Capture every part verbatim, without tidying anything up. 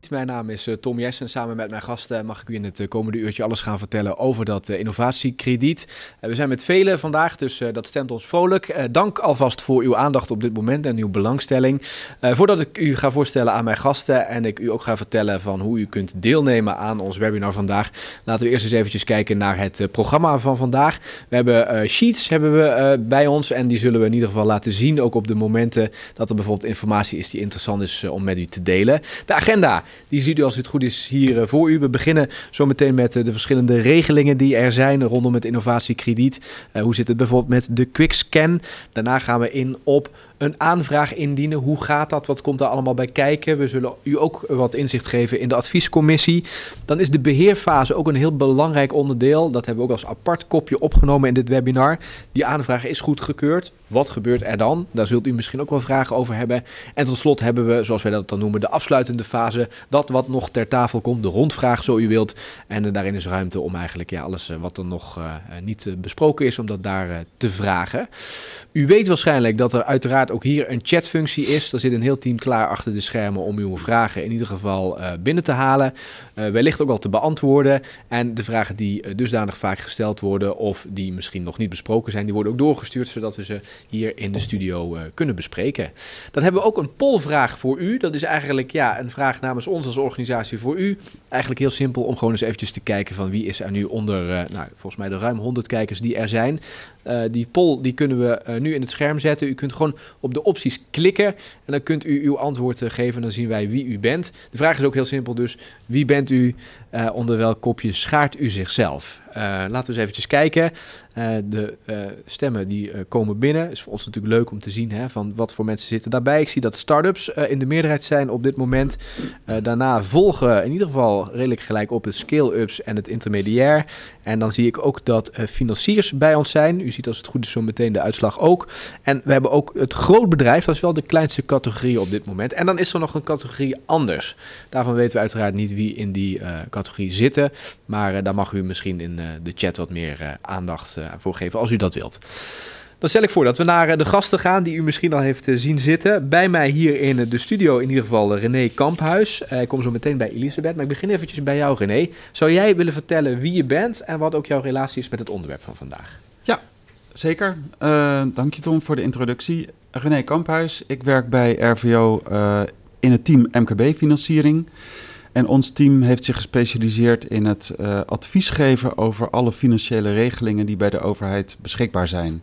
Mijn naam is uh, Tom Jess en samen met mijn gasten mag ik u in het uh, komende uurtje alles gaan vertellen over dat uh, innovatiekrediet. Uh, we zijn met velen vandaag, dus uh, dat stemt ons vrolijk. Uh, dank alvast voor uw aandacht op dit moment en uw belangstelling. Uh, voordat ik u ga voorstellen aan mijn gasten en ik u ook ga vertellen van hoe u kunt deelnemen aan ons webinar vandaag, laten we eerst eens eventjes kijken naar het uh, programma van vandaag. We hebben uh, sheets hebben we, uh, bij ons en die zullen we in ieder geval laten zien, ook op de momenten dat er bijvoorbeeld informatie is die interessant is uh, om met u te delen. De agenda, die ziet u als het goed is hier uh, voor u. We beginnen zo meteen met uh, de verschillende regelingen die er zijn rondom het innovatiekrediet. Uh, hoe zit het bijvoorbeeld met de quickscan? Daarna gaan we in op een aanvraag indienen. Hoe gaat dat? Wat komt daar allemaal bij kijken? We zullen u ook wat inzicht geven in de adviescommissie. Dan is de beheerfase ook een heel belangrijk onderdeel. Dat hebben we ook als apart kopje opgenomen in dit webinar. Die aanvraag is goedgekeurd. Wat gebeurt er dan? Daar zult u misschien ook wel vragen over hebben. En tot slot hebben we, zoals wij dat dan noemen, de afsluitende fase. Dat wat nog ter tafel komt, de rondvraag zo u wilt. En uh, daarin is ruimte om eigenlijk ja, alles uh, wat er nog uh, niet uh, besproken is, om dat daar uh, te vragen. U weet waarschijnlijk dat er uiteraard ook hier een chatfunctie is. Er zit een heel team klaar achter de schermen om uw vragen in ieder geval uh, binnen te halen. Uh, wellicht ook al te beantwoorden. En de vragen die uh, dusdanig vaak gesteld worden of die misschien nog niet besproken zijn, die worden ook doorgestuurd zodat we ze hier in de studio uh, kunnen bespreken. Dan hebben we ook een polvraag voor u. Dat is eigenlijk ja, een vraag namens ons als organisatie voor u. Eigenlijk heel simpel om gewoon eens eventjes te kijken van wie is er nu onder, uh, nou, volgens mij de ruim honderd kijkers die er zijn. Uh, die poll die kunnen we uh, nu in het scherm zetten. U kunt gewoon op de opties klikken en dan kunt u uw antwoord uh, geven en dan zien wij wie u bent. De vraag is ook heel simpel dus, wie bent u, uh, onder welk kopje schaart u zichzelf? Uh, laten we eens eventjes kijken. Uh, de uh, stemmen die uh, komen binnen. Is voor ons natuurlijk leuk om te zien hè, van wat voor mensen zitten daarbij. Ik zie dat start-ups uh, in de meerderheid zijn op dit moment. Uh, daarna volgen in ieder geval redelijk gelijk op het scale-ups en het intermediair. En dan zie ik ook dat uh, financiers bij ons zijn. U ziet als het goed is zo meteen de uitslag ook. En we hebben ook het grootbedrijf. Dat is wel de kleinste categorie op dit moment. En dan is er nog een categorie anders. Daarvan weten we uiteraard niet wie in die uh, categorie zitten. Maar uh, daar mag u misschien in uh, de chat wat meer uh, aandacht uh, voor geven als u dat wilt. Dan stel ik voor dat we naar uh, de gasten gaan die u misschien al heeft uh, zien zitten. Bij mij hier in uh, de studio in ieder geval uh, René Kamphuis. Uh, ik kom zo meteen bij Elisabeth, maar ik begin eventjes bij jou René. Zou jij willen vertellen wie je bent en wat ook jouw relatie is met het onderwerp van vandaag? Ja, zeker. Uh, dank je Tom voor de introductie. René Kamphuis, ik werk bij R V O uh, in het team M K B-financiering. En ons team heeft zich gespecialiseerd in het uh, advies geven over alle financiële regelingen die bij de overheid beschikbaar zijn.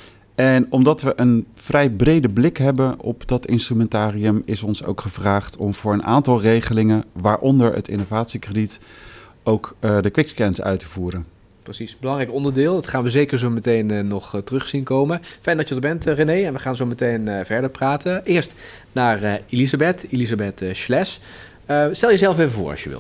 En omdat we een vrij brede blik hebben op dat instrumentarium, is ons ook gevraagd om voor een aantal regelingen, waaronder het innovatiekrediet, ook uh, de quickscans uit te voeren. Precies, belangrijk onderdeel. Dat gaan we zeker zo meteen uh, nog uh, terug zien komen. Fijn dat je er bent, uh, René. En we gaan zo meteen uh, verder praten. Eerst naar uh, Elisabeth, Elisabeth uh, Schles. Uh, stel jezelf even voor als je wil.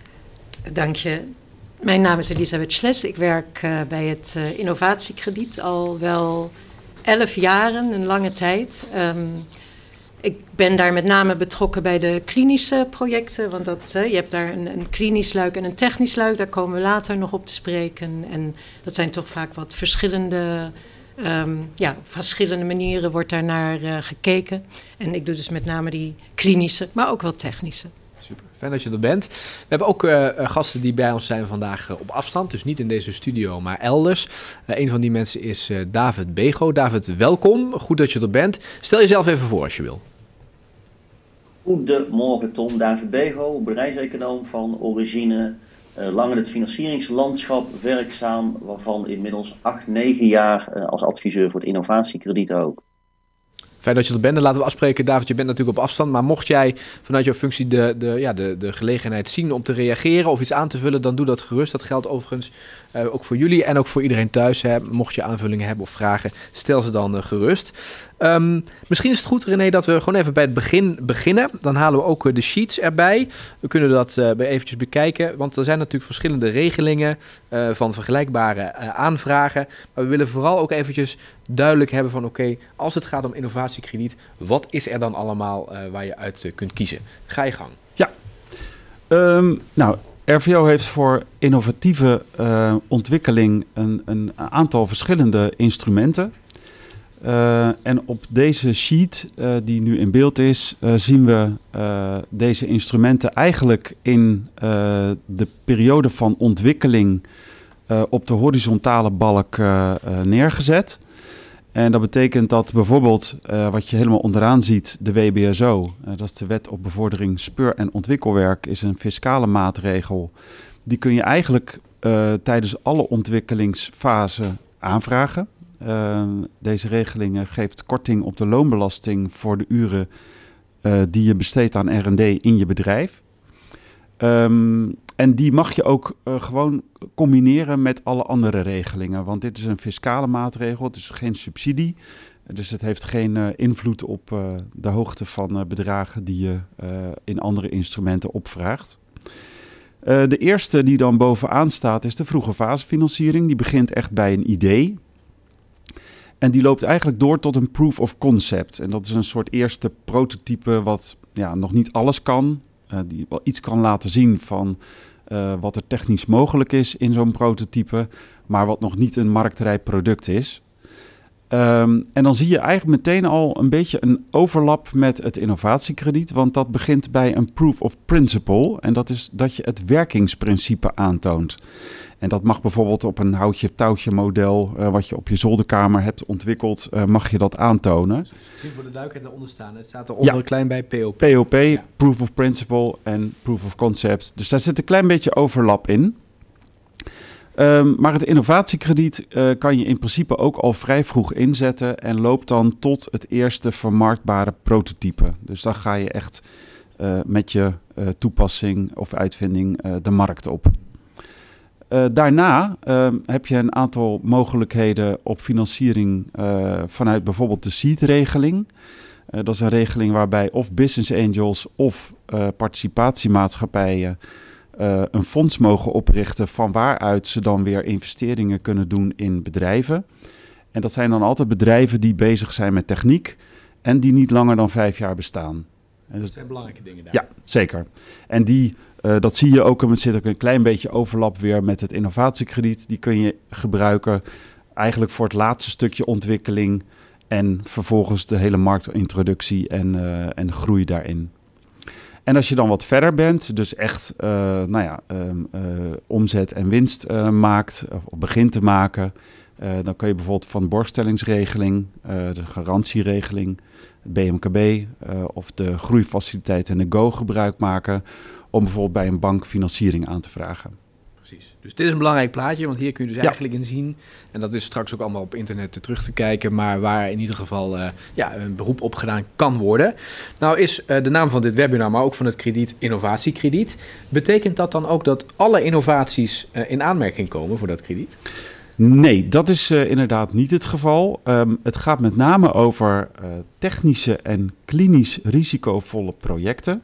Dank je. Mijn naam is Elisabeth Schles. Ik werk uh, bij het uh, innovatiekrediet al wel elf jaren, een lange tijd. Um, ik ben daar met name betrokken bij de klinische projecten. Want dat, uh, je hebt daar een, een klinisch luik en een technisch luik. Daar komen we later nog op te spreken. En dat zijn toch vaak wat verschillende... Um, ja, op verschillende manieren wordt daar naar uh, gekeken. En ik doe dus met name die klinische, maar ook wel technische. Super, fijn dat je er bent. We hebben ook uh, gasten die bij ons zijn vandaag uh, op afstand. Dus niet in deze studio, maar elders. Uh, een van die mensen is uh, David Bego. David, welkom. Goed dat je er bent. Stel jezelf even voor als je wil. Goedemorgen Tom, David Bego, bedrijfseconoom van origine. Uh, lang in het financieringslandschap werkzaam, waarvan inmiddels acht, negen jaar uh, als adviseur voor het innovatiekrediet ook. Fijn dat je er bent. En laten we afspreken, David, je bent natuurlijk op afstand. Maar mocht jij vanuit jouw functie de, de, ja, de, de gelegenheid zien om te reageren of iets aan te vullen, dan doe dat gerust. Dat geldt overigens uh, ook voor jullie en ook voor iedereen thuis. Hè. Mocht je aanvullingen hebben of vragen, stel ze dan uh, gerust. Um, misschien is het goed, René, dat we gewoon even bij het begin beginnen. Dan halen we ook uh, de sheets erbij. We kunnen dat uh, eventjes bekijken, want er zijn natuurlijk verschillende regelingen uh, van vergelijkbare uh, aanvragen. Maar we willen vooral ook eventjes duidelijk hebben van oké, okay, als het gaat om innovatiekrediet, wat is er dan allemaal uh, waar je uit uh, kunt kiezen? Ga je gang. Ja, um, nou, R V O heeft voor innovatieve uh, ontwikkeling een, een aantal verschillende instrumenten. Uh, en op deze sheet uh, die nu in beeld is, uh, zien we uh, deze instrumenten eigenlijk in uh, de periode van ontwikkeling uh, op de horizontale balk uh, uh, neergezet. En dat betekent dat bijvoorbeeld uh, wat je helemaal onderaan ziet, de W B S O, uh, dat is de Wet op Bevordering Speur- en Ontwikkelwerk, is een fiscale maatregel. Die kun je eigenlijk uh, tijdens alle ontwikkelingsfasen aanvragen. Uh, deze regeling geeft korting op de loonbelasting voor de uren uh, die je besteedt aan R en D in je bedrijf. Um, en die mag je ook uh, gewoon combineren met alle andere regelingen. Want dit is een fiscale maatregel, het is geen subsidie. Dus het heeft geen uh, invloed op uh, de hoogte van uh, bedragen die je uh, in andere instrumenten opvraagt. Uh, de eerste die dan bovenaan staat is de vroege fasefinanciering. Die begint echt bij een idee. En die loopt eigenlijk door tot een proof of concept. En dat is een soort eerste prototype wat ja, nog niet alles kan. Uh, die wel iets kan laten zien van uh, wat er technisch mogelijk is in zo'n prototype. Maar wat nog niet een marktrijp product is. Um, en dan zie je eigenlijk meteen al een beetje een overlap met het innovatiekrediet. Want dat begint bij een proof of principle. En dat is dat je het werkingsprincipe aantoont. En dat mag bijvoorbeeld op een houtje-touwtje model, uh, wat je op je zolderkamer hebt ontwikkeld, uh, mag je dat aantonen. Zie voor de duidelijkheid daaronder staan. Het staat eronder ja. klein bij P O P. P O P, ja. Proof of Principle en Proof of Concept. Dus daar zit een klein beetje overlap in. Um, maar het innovatiekrediet uh, kan je in principe ook al vrij vroeg inzetten en loopt dan tot het eerste vermarktbare prototype. Dus dan ga je echt uh, met je uh, toepassing of uitvinding uh, de markt op. Uh, daarna uh, heb je een aantal mogelijkheden op financiering uh, vanuit bijvoorbeeld de seed-regeling. Uh, dat is een regeling waarbij of business angels of uh, participatiemaatschappijen uh, een fonds mogen oprichten van waaruit ze dan weer investeringen kunnen doen in bedrijven. En dat zijn dan altijd bedrijven die bezig zijn met techniek en die niet langer dan vijf jaar bestaan. En dat zijn belangrijke dingen daar. Ja, zeker. En die... Uh, dat zie je ook, er zit ook een klein beetje overlap weer met het innovatiekrediet. Die kun je gebruiken eigenlijk voor het laatste stukje ontwikkeling en vervolgens de hele marktintroductie en, uh, en de groei daarin. En als je dan wat verder bent, dus echt uh, nou ja, um, uh, omzet en winst uh, maakt of, of begint te maken, uh, dan kun je bijvoorbeeld van de borgstellingsregeling, uh, de garantieregeling, B M K B uh, of de groeifaciliteit en de Go gebruik maken om bijvoorbeeld bij een bank financiering aan te vragen. Precies. Dus dit is een belangrijk plaatje, want hier kun je dus ja. eigenlijk in zien, en dat is straks ook allemaal op internet terug te kijken, maar waar in ieder geval uh, ja, een beroep op gedaan kan worden. Nou is uh, de naam van dit webinar, maar ook van het krediet, innovatiekrediet. Betekent dat dan ook dat alle innovaties uh, in aanmerking komen voor dat krediet? Nee, dat is uh, inderdaad niet het geval. Um, het gaat met name over uh, technische en klinisch risicovolle projecten.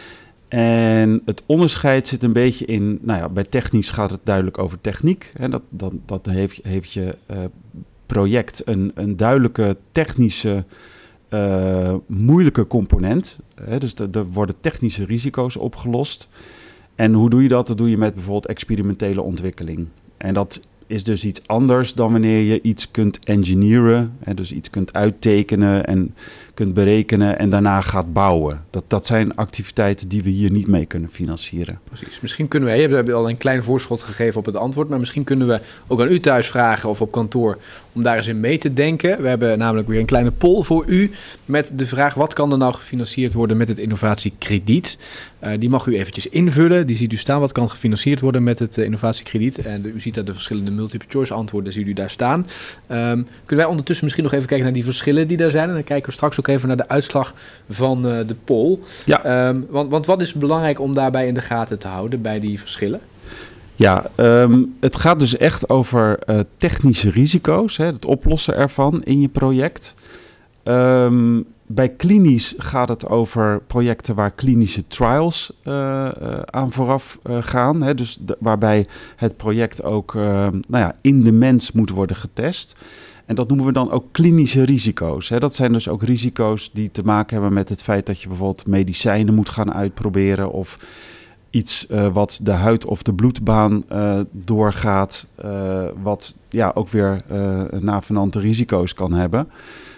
En het onderscheid zit een beetje in, nou ja, bij technisch gaat het duidelijk over techniek. Hè, dat, dat, dat heeft, heeft je uh, project een, een duidelijke technische, uh, moeilijke component. Hè, dus er worden technische risico's opgelost. En hoe doe je dat? Dat doe je met bijvoorbeeld experimentele ontwikkeling. En dat is dus iets anders dan wanneer je iets kunt engineeren. Hè, dus iets kunt uittekenen en kunt berekenen en daarna gaat bouwen. Dat, dat zijn activiteiten die we hier niet mee kunnen financieren. Precies. Misschien kunnen we, je hebt al een klein voorschot gegeven op het antwoord, maar misschien kunnen we ook aan u thuis vragen of op kantoor om daar eens in mee te denken. We hebben namelijk weer een kleine poll voor u met de vraag: wat kan er nou gefinancierd worden met het innovatiekrediet? Uh, die mag u eventjes invullen. Die ziet u staan. Wat kan gefinancierd worden met het uh, innovatiekrediet? En de, u ziet daar de verschillende multiple choice antwoorden, ziet u daar staan. Um, kunnen wij ondertussen misschien nog even kijken naar die verschillen die daar zijn? En dan kijken we straks ook even naar de uitslag van uh, de poll. Ja. Um, want, want wat is belangrijk om daarbij in de gaten te houden bij die verschillen? Ja, um, het gaat dus echt over uh, technische risico's, hè, het oplossen ervan in je project. Um, bij klinisch gaat het over projecten waar klinische trials uh, uh, aan vooraf uh, gaan. Hè, dus de, waarbij het project ook uh, nou ja, in de mens moet worden getest. En dat noemen we dan ook klinische risico's. Hè. Dat zijn dus ook risico's die te maken hebben met het feit dat je bijvoorbeeld medicijnen moet gaan uitproberen of iets uh, wat de huid of de bloedbaan uh, doorgaat, uh, wat ja, ook weer uh, navenante risico's kan hebben.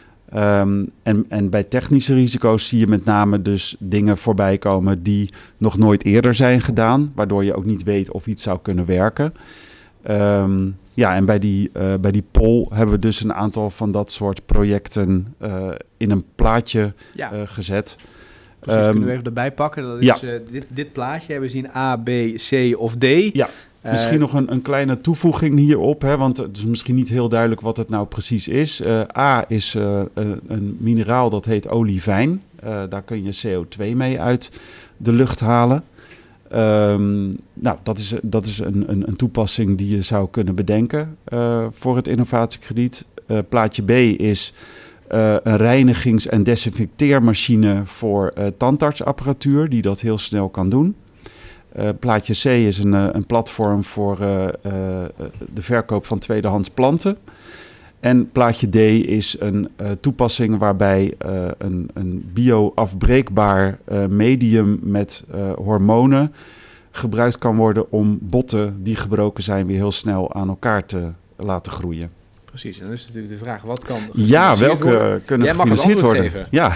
Um, en, en bij technische risico's zie je met name dus dingen voorbij komen die nog nooit eerder zijn gedaan, waardoor je ook niet weet of iets zou kunnen werken. Um, ja, en bij die, uh, bij die poll hebben we dus een aantal van dat soort projecten uh, in een plaatje ja. uh, gezet. Precies, um, kunnen we even erbij pakken. Dat is ja. uh, dit, dit plaatje. We zien A, B, C of D. Ja. Uh, misschien nog een, een kleine toevoeging hierop, hè, want het is misschien niet heel duidelijk wat het nou precies is. Uh, A is uh, een, een mineraal dat heet olivijn. Uh, daar kun je C O twee mee uit de lucht halen. Um, nou, dat is, dat is een, een, een toepassing die je zou kunnen bedenken uh, voor het innovatiekrediet. Uh, plaatje B is uh, een reinigings- en desinfecteermachine voor uh, tandartsapparatuur die dat heel snel kan doen. Uh, plaatje C is een, uh, een platform voor uh, uh, de verkoop van tweedehands planten. En plaatje D is een uh, toepassing waarbij uh, een, een bio-afbreekbaar uh, medium met uh, hormonen gebruikt kan worden om botten die gebroken zijn weer heel snel aan elkaar te laten groeien. Precies, en dan is natuurlijk de vraag, wat kan Ja, welke worden? kunnen Jij gefinancierd worden? Geven. Ja,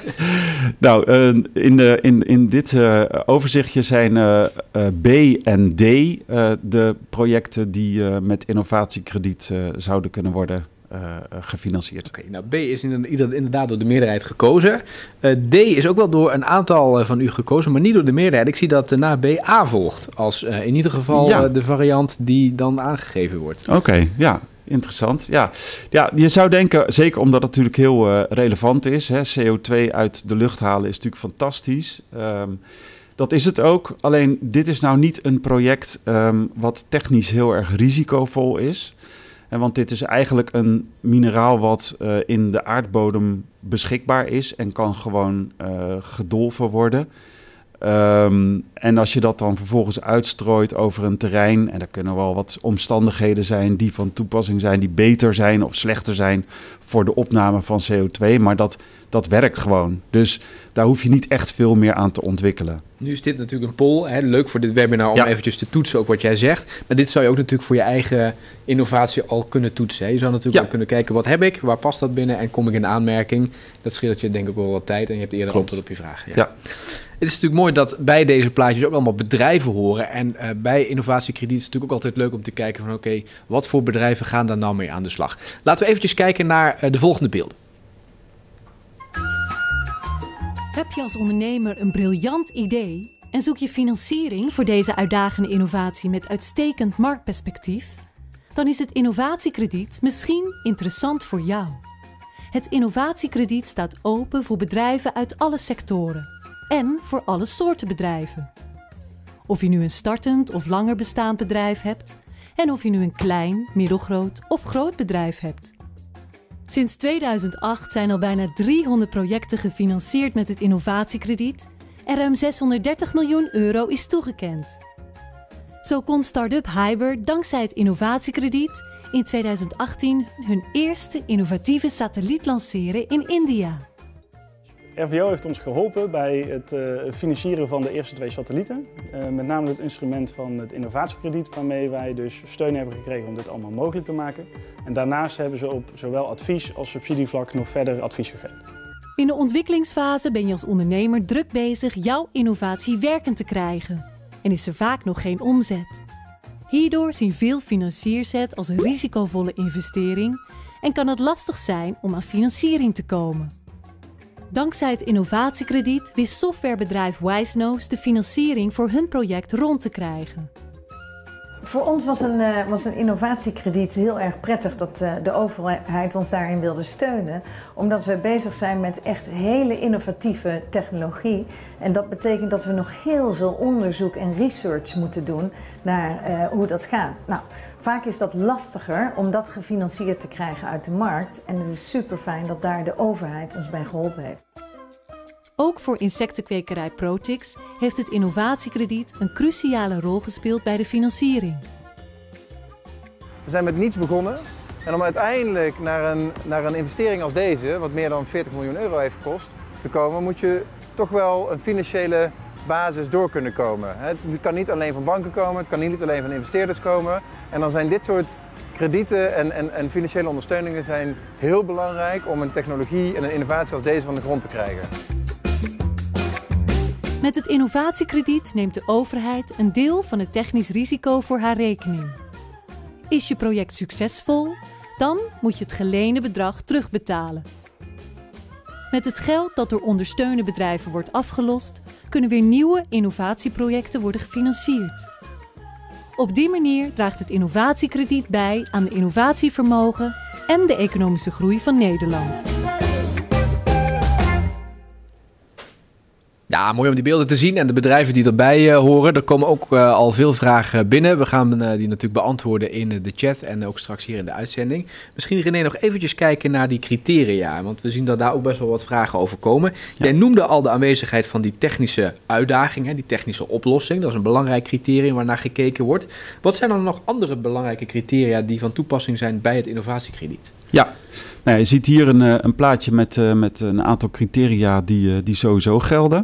nou, uh, in, de, in, in dit uh, overzichtje zijn uh, uh, B en D uh, de projecten die uh, met innovatiekrediet uh, zouden kunnen worden uh, gefinancierd. Oké, okay, nou B is inderdaad door de meerderheid gekozen. Uh, D is ook wel door een aantal uh, van u gekozen, maar niet door de meerderheid. Ik zie dat uh, na B A volgt als uh, in ieder geval ja. uh, de variant die dan aangegeven wordt. Oké, okay, ja. Interessant, ja. Ja, je zou denken, zeker omdat het natuurlijk heel uh, relevant is, hè, C O twee uit de lucht halen is natuurlijk fantastisch. Um, dat is het ook, alleen dit is nou niet een project um, wat technisch heel erg risicovol is. En want dit is eigenlijk een mineraal wat uh, in de aardbodem beschikbaar is en kan gewoon uh, gedolven worden. Um, en als je dat dan vervolgens uitstrooit over een terrein, en er kunnen wel wat omstandigheden zijn die van toepassing zijn, die beter zijn of slechter zijn voor de opname van C O twee, maar dat, dat werkt gewoon. Dus daar hoef je niet echt veel meer aan te ontwikkelen. Nu is dit natuurlijk een poll, hè, leuk voor dit webinar om ja. eventjes te toetsen ook wat jij zegt. Maar dit zou je ook natuurlijk voor je eigen innovatie al kunnen toetsen. Hè. Je zou natuurlijk ja. al kunnen kijken, wat heb ik, waar past dat binnen en kom ik in aanmerking. Dat scheelt je denk ik wel wat tijd en je hebt eerder Klopt. antwoord op je vragen. Ja. ja. Het is natuurlijk mooi dat bij deze plaatjes ook allemaal bedrijven horen. En uh, bij innovatiekrediet is het natuurlijk ook altijd leuk om te kijken van oké, okay, wat voor bedrijven gaan daar nou mee aan de slag? Laten we eventjes kijken naar uh, de volgende beelden. Heb je als ondernemer een briljant idee en zoek je financiering voor deze uitdagende innovatie met uitstekend marktperspectief? Dan is het innovatiekrediet misschien interessant voor jou. Het innovatiekrediet staat open voor bedrijven uit alle sectoren. En voor alle soorten bedrijven. Of je nu een startend of langer bestaand bedrijf hebt en of je nu een klein, middelgroot of groot bedrijf hebt. Sinds tweeduizend acht zijn al bijna driehonderd projecten gefinancierd met het innovatiekrediet en ruim zeshonderddertig miljoen euro is toegekend. Zo kon start-up Hyber dankzij het innovatiekrediet in tweeduizend achttien hun eerste innovatieve satelliet lanceren in India. R V O heeft ons geholpen bij het uh, financieren van de eerste twee satellieten. Uh, met name het instrument van het innovatiekrediet, waarmee wij dus steun hebben gekregen om dit allemaal mogelijk te maken. En daarnaast hebben ze op zowel advies als subsidievlak nog verder advies gegeven. In de ontwikkelingsfase ben je als ondernemer druk bezig jouw innovatie werkend te krijgen. En is er vaak nog geen omzet. Hierdoor zien veel financiers het als een risicovolle investering en kan het lastig zijn om aan financiering te komen. Dankzij het innovatiekrediet wist softwarebedrijf Wijsnose de financiering voor hun project rond te krijgen. Voor ons was een, uh, was een innovatiekrediet heel erg prettig dat uh, de overheid ons daarin wilde steunen. Omdat we bezig zijn met echt hele innovatieve technologie. En dat betekent dat we nog heel veel onderzoek en research moeten doen naar uh, hoe dat gaat. Nou, vaak is dat lastiger om dat gefinancierd te krijgen uit de markt. En het is super fijn dat daar de overheid ons bij geholpen heeft. Ook voor insectenkwekerij Protix heeft het innovatiekrediet een cruciale rol gespeeld bij de financiering. We zijn met niets begonnen en om uiteindelijk naar een, naar een investering als deze, wat meer dan veertig miljoen euro heeft gekost, te komen, moet je toch wel een financiële basis door kunnen komen. Het kan niet alleen van banken komen, het kan niet alleen van investeerders komen. En dan zijn dit soort kredieten en, en, en financiële ondersteuningen zijn heel belangrijk om een technologie en een innovatie als deze van de grond te krijgen. Met het innovatiekrediet neemt de overheid een deel van het technisch risico voor haar rekening. Is je project succesvol, dan moet je het geleende bedrag terugbetalen. Met het geld dat door ondersteunende bedrijven wordt afgelost, kunnen weer nieuwe innovatieprojecten worden gefinancierd. Op die manier draagt het innovatiekrediet bij aan de innovatievermogen en de economische groei van Nederland. Ja, mooi om die beelden te zien en de bedrijven die erbij uh, horen. Er komen ook uh, al veel vragen binnen. We gaan uh, die natuurlijk beantwoorden in uh, de chat en ook straks hier in de uitzending. Misschien René nog eventjes kijken naar die criteria, want we zien dat daar ook best wel wat vragen over komen. Ja. Jij noemde al de aanwezigheid van die technische uitdagingen, die technische oplossing. Dat is een belangrijk criterium waar naar gekeken wordt. Wat zijn dan nog andere belangrijke criteria die van toepassing zijn bij het innovatiekrediet? Ja. Nou, je ziet hier een, een plaatje met, uh, met een aantal criteria die, uh, die sowieso gelden.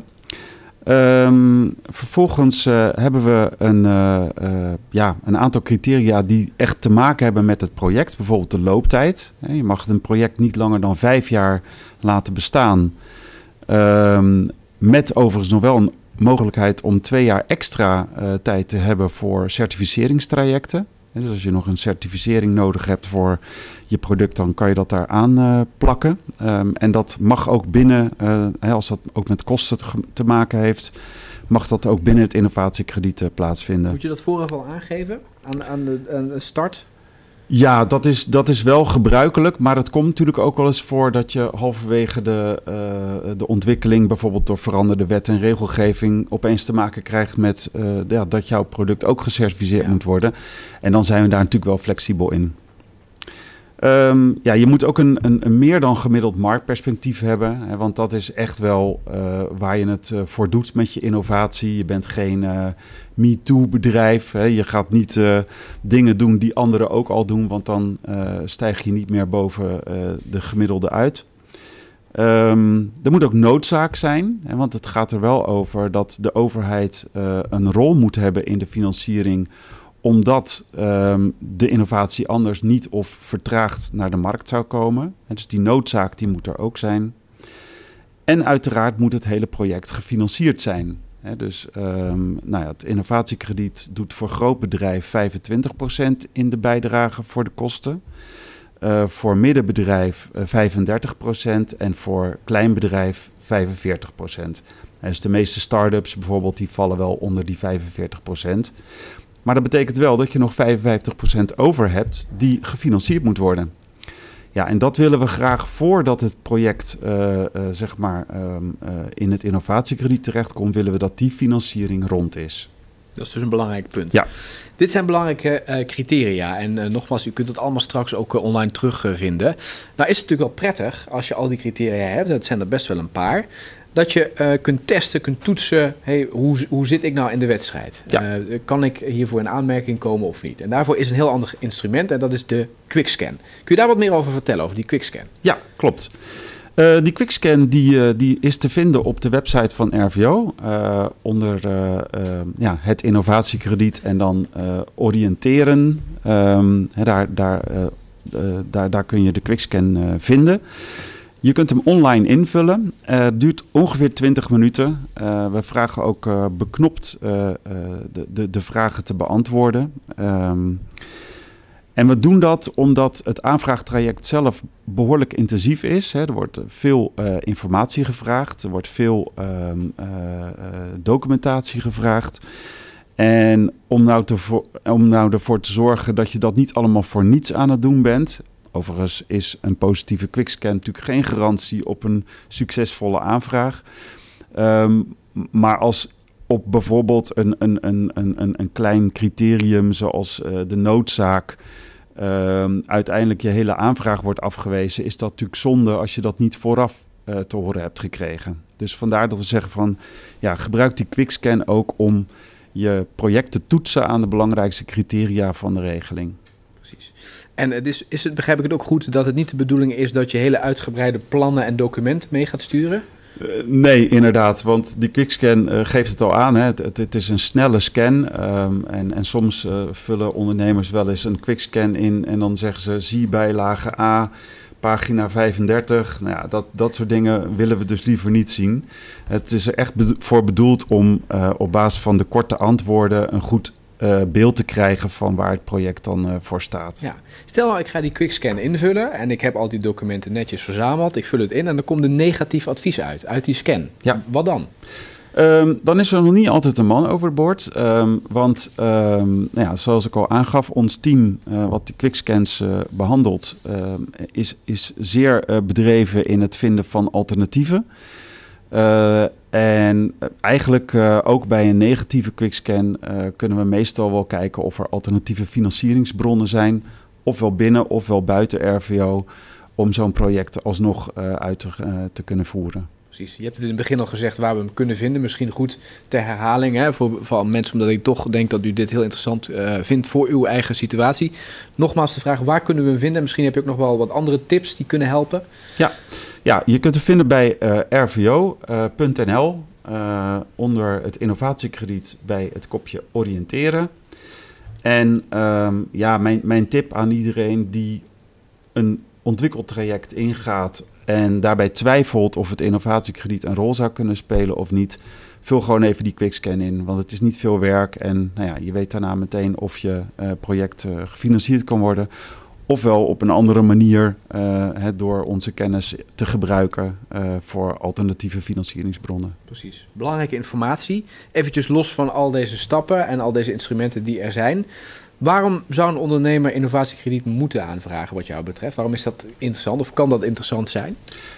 Um, vervolgens uh, hebben we een, uh, uh, ja, een aantal criteria die echt te maken hebben met het project. Bijvoorbeeld de looptijd. Je mag een project niet langer dan vijf jaar laten bestaan. Um, met overigens nog wel een mogelijkheid om twee jaar extra uh, tijd te hebben voor certificeringstrajecten. Dus als je nog een certificering nodig hebt voor je product, dan kan je dat daar aan uh, plakken. Um, en dat mag ook binnen, uh, als dat ook met kosten te, te maken heeft, mag dat ook binnen het innovatiekrediet uh, plaatsvinden. Moet je dat vooraf al aangeven aan, aan, de, aan de start? Ja, dat is, dat is wel gebruikelijk, maar het komt natuurlijk ook wel eens voor dat je halverwege de, uh, de ontwikkeling, bijvoorbeeld door veranderde wet en regelgeving, opeens te maken krijgt met uh, ja, dat jouw product ook gecertificeerd ja. moet worden. En dan zijn we daar natuurlijk wel flexibel in. Um, ja, je moet ook een, een, een meer dan gemiddeld marktperspectief hebben. Hè, want dat is echt wel uh, waar je het uh, voor doet met je innovatie. Je bent geen uh, me-too-bedrijf. Hè. Je gaat niet uh, dingen doen die anderen ook al doen. Want dan uh, stijg je niet meer boven uh, de gemiddelde uit. Um, er moet ook noodzaak zijn. Hè, want het gaat er wel over dat de overheid uh, een rol moet hebben in de financiering, omdat um, de innovatie anders niet of vertraagd naar de markt zou komen. En dus die noodzaak die moet er ook zijn. En uiteraard moet het hele project gefinancierd zijn. He, dus um, nou ja, het innovatiekrediet doet voor groot bedrijf vijfentwintig procent in de bijdrage voor de kosten. Uh, voor middenbedrijf uh, vijfendertig procent en voor klein bedrijf vijfenveertig procent. Dus de meeste start-ups bijvoorbeeld, die vallen wel onder die vijfenveertig procent. Maar dat betekent wel dat je nog vijfenvijftig procent over hebt die gefinancierd moet worden. Ja, en dat willen we graag voordat het project uh, uh, zeg maar, um, uh, in het innovatiekrediet terechtkomt, willen we dat die financiering rond is. Dat is dus een belangrijk punt. Ja. Dit zijn belangrijke uh, criteria. En uh, nogmaals, u kunt het allemaal straks ook uh, online terugvinden. Uh, nou is het natuurlijk wel prettig als je al die criteria hebt, dat zijn er best wel een paar, dat je uh, kunt testen, kunt toetsen, hey, hoe, hoe zit ik nou in de wedstrijd? Ja. Uh, kan ik hiervoor in aanmerking komen of niet? En daarvoor is een heel ander instrument en dat is de QuickScan. Kun je daar wat meer over vertellen, over die QuickScan? Ja, klopt. Uh, die QuickScan die, uh, die is te vinden op de website van R V O uh, onder uh, uh, ja, het innovatiekrediet en dan uh, oriënteren. Um, he, daar, daar, uh, uh, daar, daar kun je de QuickScan uh, vinden. Je kunt hem online invullen. Het uh, duurt ongeveer twintig minuten. Uh, we vragen ook uh, beknopt uh, uh, de, de, de vragen te beantwoorden. Um, en we doen dat omdat het aanvraagtraject zelf behoorlijk intensief is. Hè. Er wordt veel uh, informatie gevraagd. Er wordt veel uh, uh, documentatie gevraagd. En om nou, te voor, om nou ervoor te zorgen dat je dat niet allemaal voor niets aan het doen bent. Overigens is een positieve QuickScan natuurlijk geen garantie op een succesvolle aanvraag. Um, maar als op bijvoorbeeld een, een, een, een, een klein criterium zoals uh, de noodzaak um, uiteindelijk je hele aanvraag wordt afgewezen, is dat natuurlijk zonde als je dat niet vooraf uh, te horen hebt gekregen. Dus vandaar dat we zeggen van ja, gebruik die QuickScan ook om je project te toetsen aan de belangrijkste criteria van de regeling. Precies. En het is, is het, begrijp ik het ook goed dat het niet de bedoeling is dat je hele uitgebreide plannen en documenten mee gaat sturen? Uh, nee, inderdaad, want die quickscan uh, geeft het al aan. Hè. Het, het, het is een snelle scan um, en, en soms uh, vullen ondernemers wel eens een quickscan in en dan zeggen ze zie bijlage A, pagina vijfendertig. Nou ja, dat, dat soort dingen willen we dus liever niet zien. Het is er echt bedo- voor bedoeld om uh, op basis van de korte antwoorden een goed Uh, beeld te krijgen van waar het project dan uh, voor staat. Ja. Stel nou, ik ga die quickscan invullen en ik heb al die documenten netjes verzameld. Ik vul het in en dan komt een negatief advies uit, uit die scan. Ja. Wat dan? Um, dan is er nog niet altijd een man overboord. Um, want um, nou ja, zoals ik al aangaf, ons team uh, wat die quickscans uh, behandelt, uh, is, is zeer uh, bedreven in het vinden van alternatieven. Uh, en eigenlijk uh, ook bij een negatieve quickscan uh, kunnen we meestal wel kijken of er alternatieve financieringsbronnen zijn, ofwel binnen ofwel buiten R V O, om zo'n project alsnog uh, uit te, uh, te kunnen voeren. Precies. Je hebt het in het begin al gezegd waar we hem kunnen vinden. Misschien goed ter herhaling hè, voor, voor mensen, omdat ik toch denk dat u dit heel interessant uh, vindt voor uw eigen situatie. Nogmaals de vraag, waar kunnen we hem vinden? Misschien heb je ook nog wel wat andere tips die kunnen helpen. Ja. Ja, je kunt het vinden bij uh, r v o punt n l uh, onder het innovatiekrediet bij het kopje oriënteren. En um, ja, mijn, mijn tip aan iedereen die een ontwikkeltraject ingaat en daarbij twijfelt of het innovatiekrediet een rol zou kunnen spelen of niet, vul gewoon even die quickscan in, want het is niet veel werk en nou ja, je weet daarna meteen of je uh, project uh, gefinancierd kan worden. Ofwel op een andere manier uh, het door onze kennis te gebruiken uh, voor alternatieve financieringsbronnen. Precies. Belangrijke informatie. Eventjes los van al deze stappen en al deze instrumenten die er zijn. Waarom zou een ondernemer innovatiekrediet moeten aanvragen wat jou betreft? Waarom is dat interessant of kan dat interessant zijn?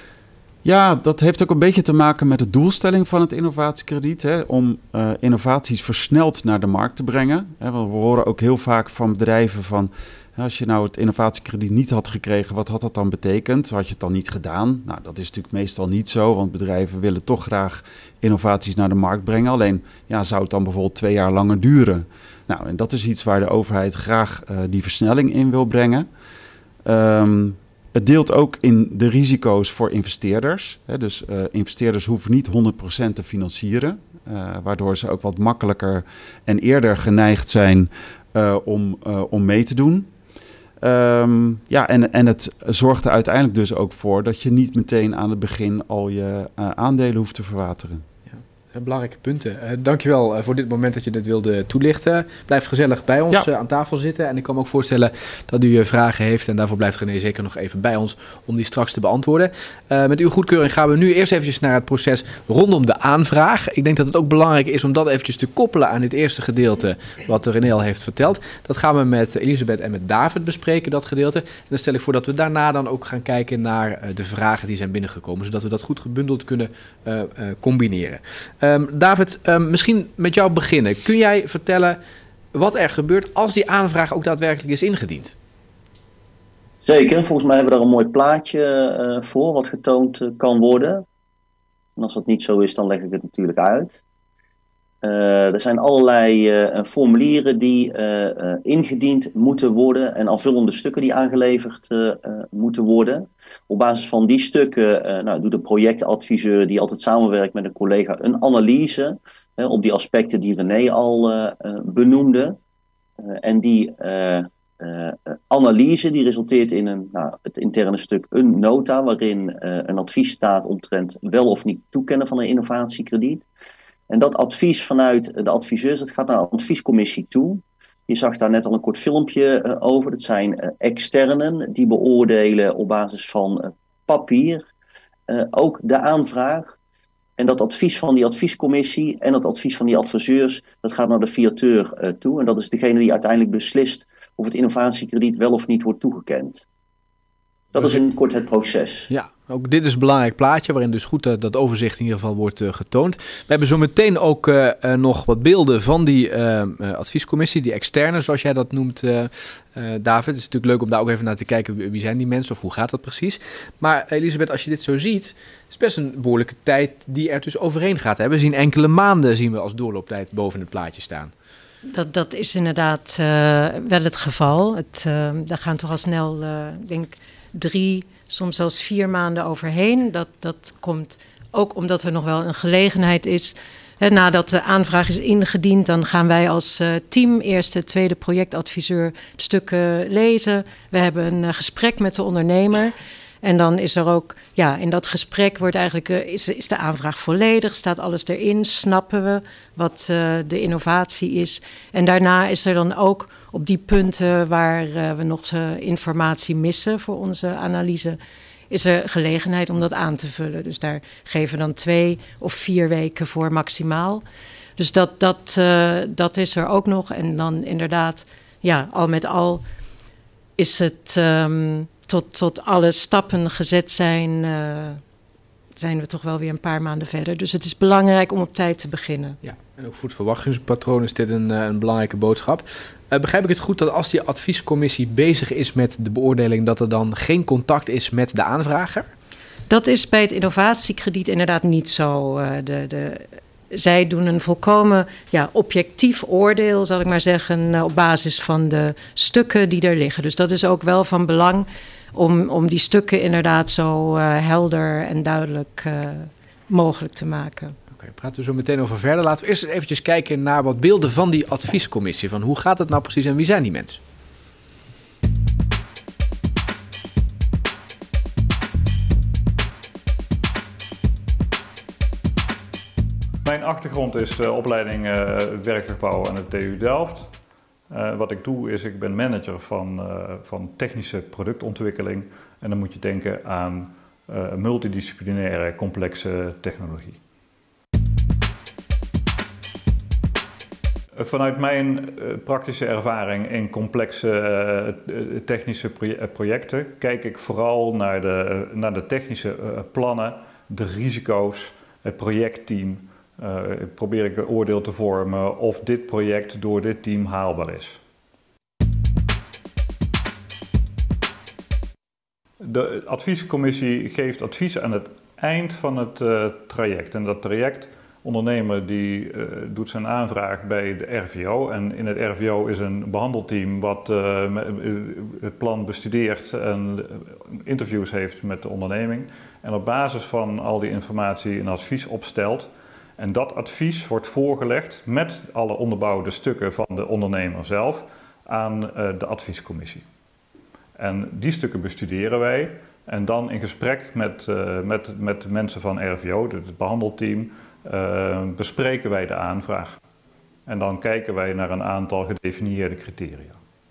Ja, dat heeft ook een beetje te maken met de doelstelling van het innovatiekrediet. Hè, om uh, innovaties versneld naar de markt te brengen. Hè, want we horen ook heel vaak van bedrijven van, als je nou het innovatiekrediet niet had gekregen, wat had dat dan betekend? Had je het dan niet gedaan? Nou, dat is natuurlijk meestal niet zo, want bedrijven willen toch graag innovaties naar de markt brengen. Alleen, ja, zou het dan bijvoorbeeld twee jaar langer duren? Nou, en dat is iets waar de overheid graag uh, die versnelling in wil brengen. Um, het deelt ook in de risico's voor investeerders. Hè, dus uh, investeerders hoeven niet honderd procent te financieren, uh, waardoor ze ook wat makkelijker en eerder geneigd zijn uh, om, uh, om mee te doen. Um, ja, en, en het zorgt er uiteindelijk dus ook voor dat je niet meteen aan het begin al je uh, aandelen hoeft te verwateren. Ja, belangrijke punten. Uh, dankjewel uh, voor dit moment dat je dit wilde toelichten. Blijf gezellig bij ons ja. uh, aan tafel zitten. En ik kan me ook voorstellen dat u uh, vragen heeft. En daarvoor blijft René zeker nog even bij ons om die straks te beantwoorden. Uh, met uw goedkeuring gaan we nu eerst eventjes naar het proces rondom de aanvraag. Ik denk dat het ook belangrijk is om dat eventjes te koppelen aan dit eerste gedeelte wat René al heeft verteld. Dat gaan we met Elisabeth en met David bespreken, dat gedeelte. En dan stel ik voor dat we daarna dan ook gaan kijken naar uh, de vragen die zijn binnengekomen. Zodat we dat goed gebundeld kunnen uh, uh, combineren. Um, David, um, misschien met jou beginnen. Kun jij vertellen wat er gebeurt als die aanvraag ook daadwerkelijk is ingediend? Zeker, volgens mij hebben we daar een mooi plaatje uh, voor wat getoond uh, kan worden. En als dat niet zo is, dan leg ik het natuurlijk uit. Uh, er zijn allerlei uh, formulieren die uh, uh, ingediend moeten worden en aanvullende stukken die aangeleverd uh, uh, moeten worden. Op basis van die stukken uh, nou, doet de projectadviseur die altijd samenwerkt met een collega een analyse uh, op die aspecten die René al uh, uh, benoemde. Uh, en die uh, uh, analyse die resulteert in een, nou, het interne stuk een nota waarin uh, een advies staat omtrent wel of niet toekennen van een innovatiekrediet. En dat advies vanuit de adviseurs, dat gaat naar een adviescommissie toe. Je zag daar net al een kort filmpje uh, over. Dat zijn uh, externen die beoordelen op basis van uh, papier uh, ook de aanvraag. En dat advies van die adviescommissie en het advies van die adviseurs, dat gaat naar de fiateur uh, toe. En dat is degene die uiteindelijk beslist of het innovatiekrediet wel of niet wordt toegekend. Dat is in kort het proces. Ja, ook dit is een belangrijk plaatje waarin dus goed uh, dat overzicht in ieder geval wordt uh, getoond. We hebben zo meteen ook uh, uh, nog wat beelden van die uh, uh, adviescommissie, die externe zoals jij dat noemt, uh, uh, David. Het is natuurlijk leuk om daar ook even naar te kijken wie zijn die mensen of hoe gaat dat precies. Maar Elisabeth, als je dit zo ziet, is best een behoorlijke tijd die er dus overheen gaat. Hè? We zien enkele maanden zien we als doorlooptijd boven het plaatje staan. Dat, dat is inderdaad uh, wel het geval. Het, uh, daar gaan toch al snel, uh, ik denk... drie, soms zelfs vier maanden overheen. Dat, dat komt ook omdat er nog wel een gelegenheid is. Hè, nadat de aanvraag is ingediend, dan gaan wij als uh, team eerst de tweede projectadviseur de stukken lezen. We hebben een uh, gesprek met de ondernemer. En dan is er ook, ja, in dat gesprek wordt eigenlijk, uh, is, is de aanvraag volledig, staat alles erin, snappen we wat uh, de innovatie is. En daarna is er dan ook op die punten waar uh, we nog uh, informatie missen voor onze analyse, is er gelegenheid om dat aan te vullen. Dus daar geven we dan twee of vier weken voor maximaal. Dus dat, dat, uh, dat is er ook nog. En dan inderdaad, ja, al met al is het um, tot, tot alle stappen gezet zijn, uh, zijn we toch wel weer een paar maanden verder. Dus het is belangrijk om op tijd te beginnen. Ja, en ook voor het verwachtingspatroon is dit een, een belangrijke boodschap. Uh, begrijp ik het goed dat als die adviescommissie bezig is met de beoordeling, dat er dan geen contact is met de aanvrager? Dat is bij het innovatiekrediet inderdaad niet zo. Uh, de, de, zij doen een volkomen ja, objectief oordeel, zal ik maar zeggen, uh, op basis van de stukken die er liggen. Dus dat is ook wel van belang om, om die stukken inderdaad zo uh, helder en duidelijk uh, mogelijk te maken. Oké, okay, praten we zo meteen over verder. Laten we eerst eens eventjes kijken naar wat beelden van die adviescommissie. Van hoe gaat het nou precies en wie zijn die mensen? Mijn achtergrond is uh, opleiding uh, werktuigbouw aan de T U Delft. Uh, wat ik doe is, ik ben manager van, uh, van technische productontwikkeling. En dan moet je denken aan uh, multidisciplinaire, complexe technologie. Uh, vanuit mijn uh, praktische ervaring in complexe uh, technische proje- projecten kijk ik vooral naar de, naar de technische uh, plannen, de risico's, het projectteam. Uh, probeer ik een oordeel te vormen of dit project door dit team haalbaar is. De adviescommissie geeft advies aan het eind van het uh, traject. En dat traject, ondernemer die uh, doet zijn aanvraag bij de R V O. En in het R V O is een behandelteam wat uh, het plan bestudeert en interviews heeft met de onderneming. En op basis van al die informatie een advies opstelt. En dat advies wordt voorgelegd met alle onderbouwde stukken van de ondernemer zelf aan uh, de adviescommissie. En die stukken bestuderen wij en dan in gesprek met, uh, met, met de mensen van R V O, het behandelteam, uh, bespreken wij de aanvraag. En dan kijken wij naar een aantal gedefinieerde criteria.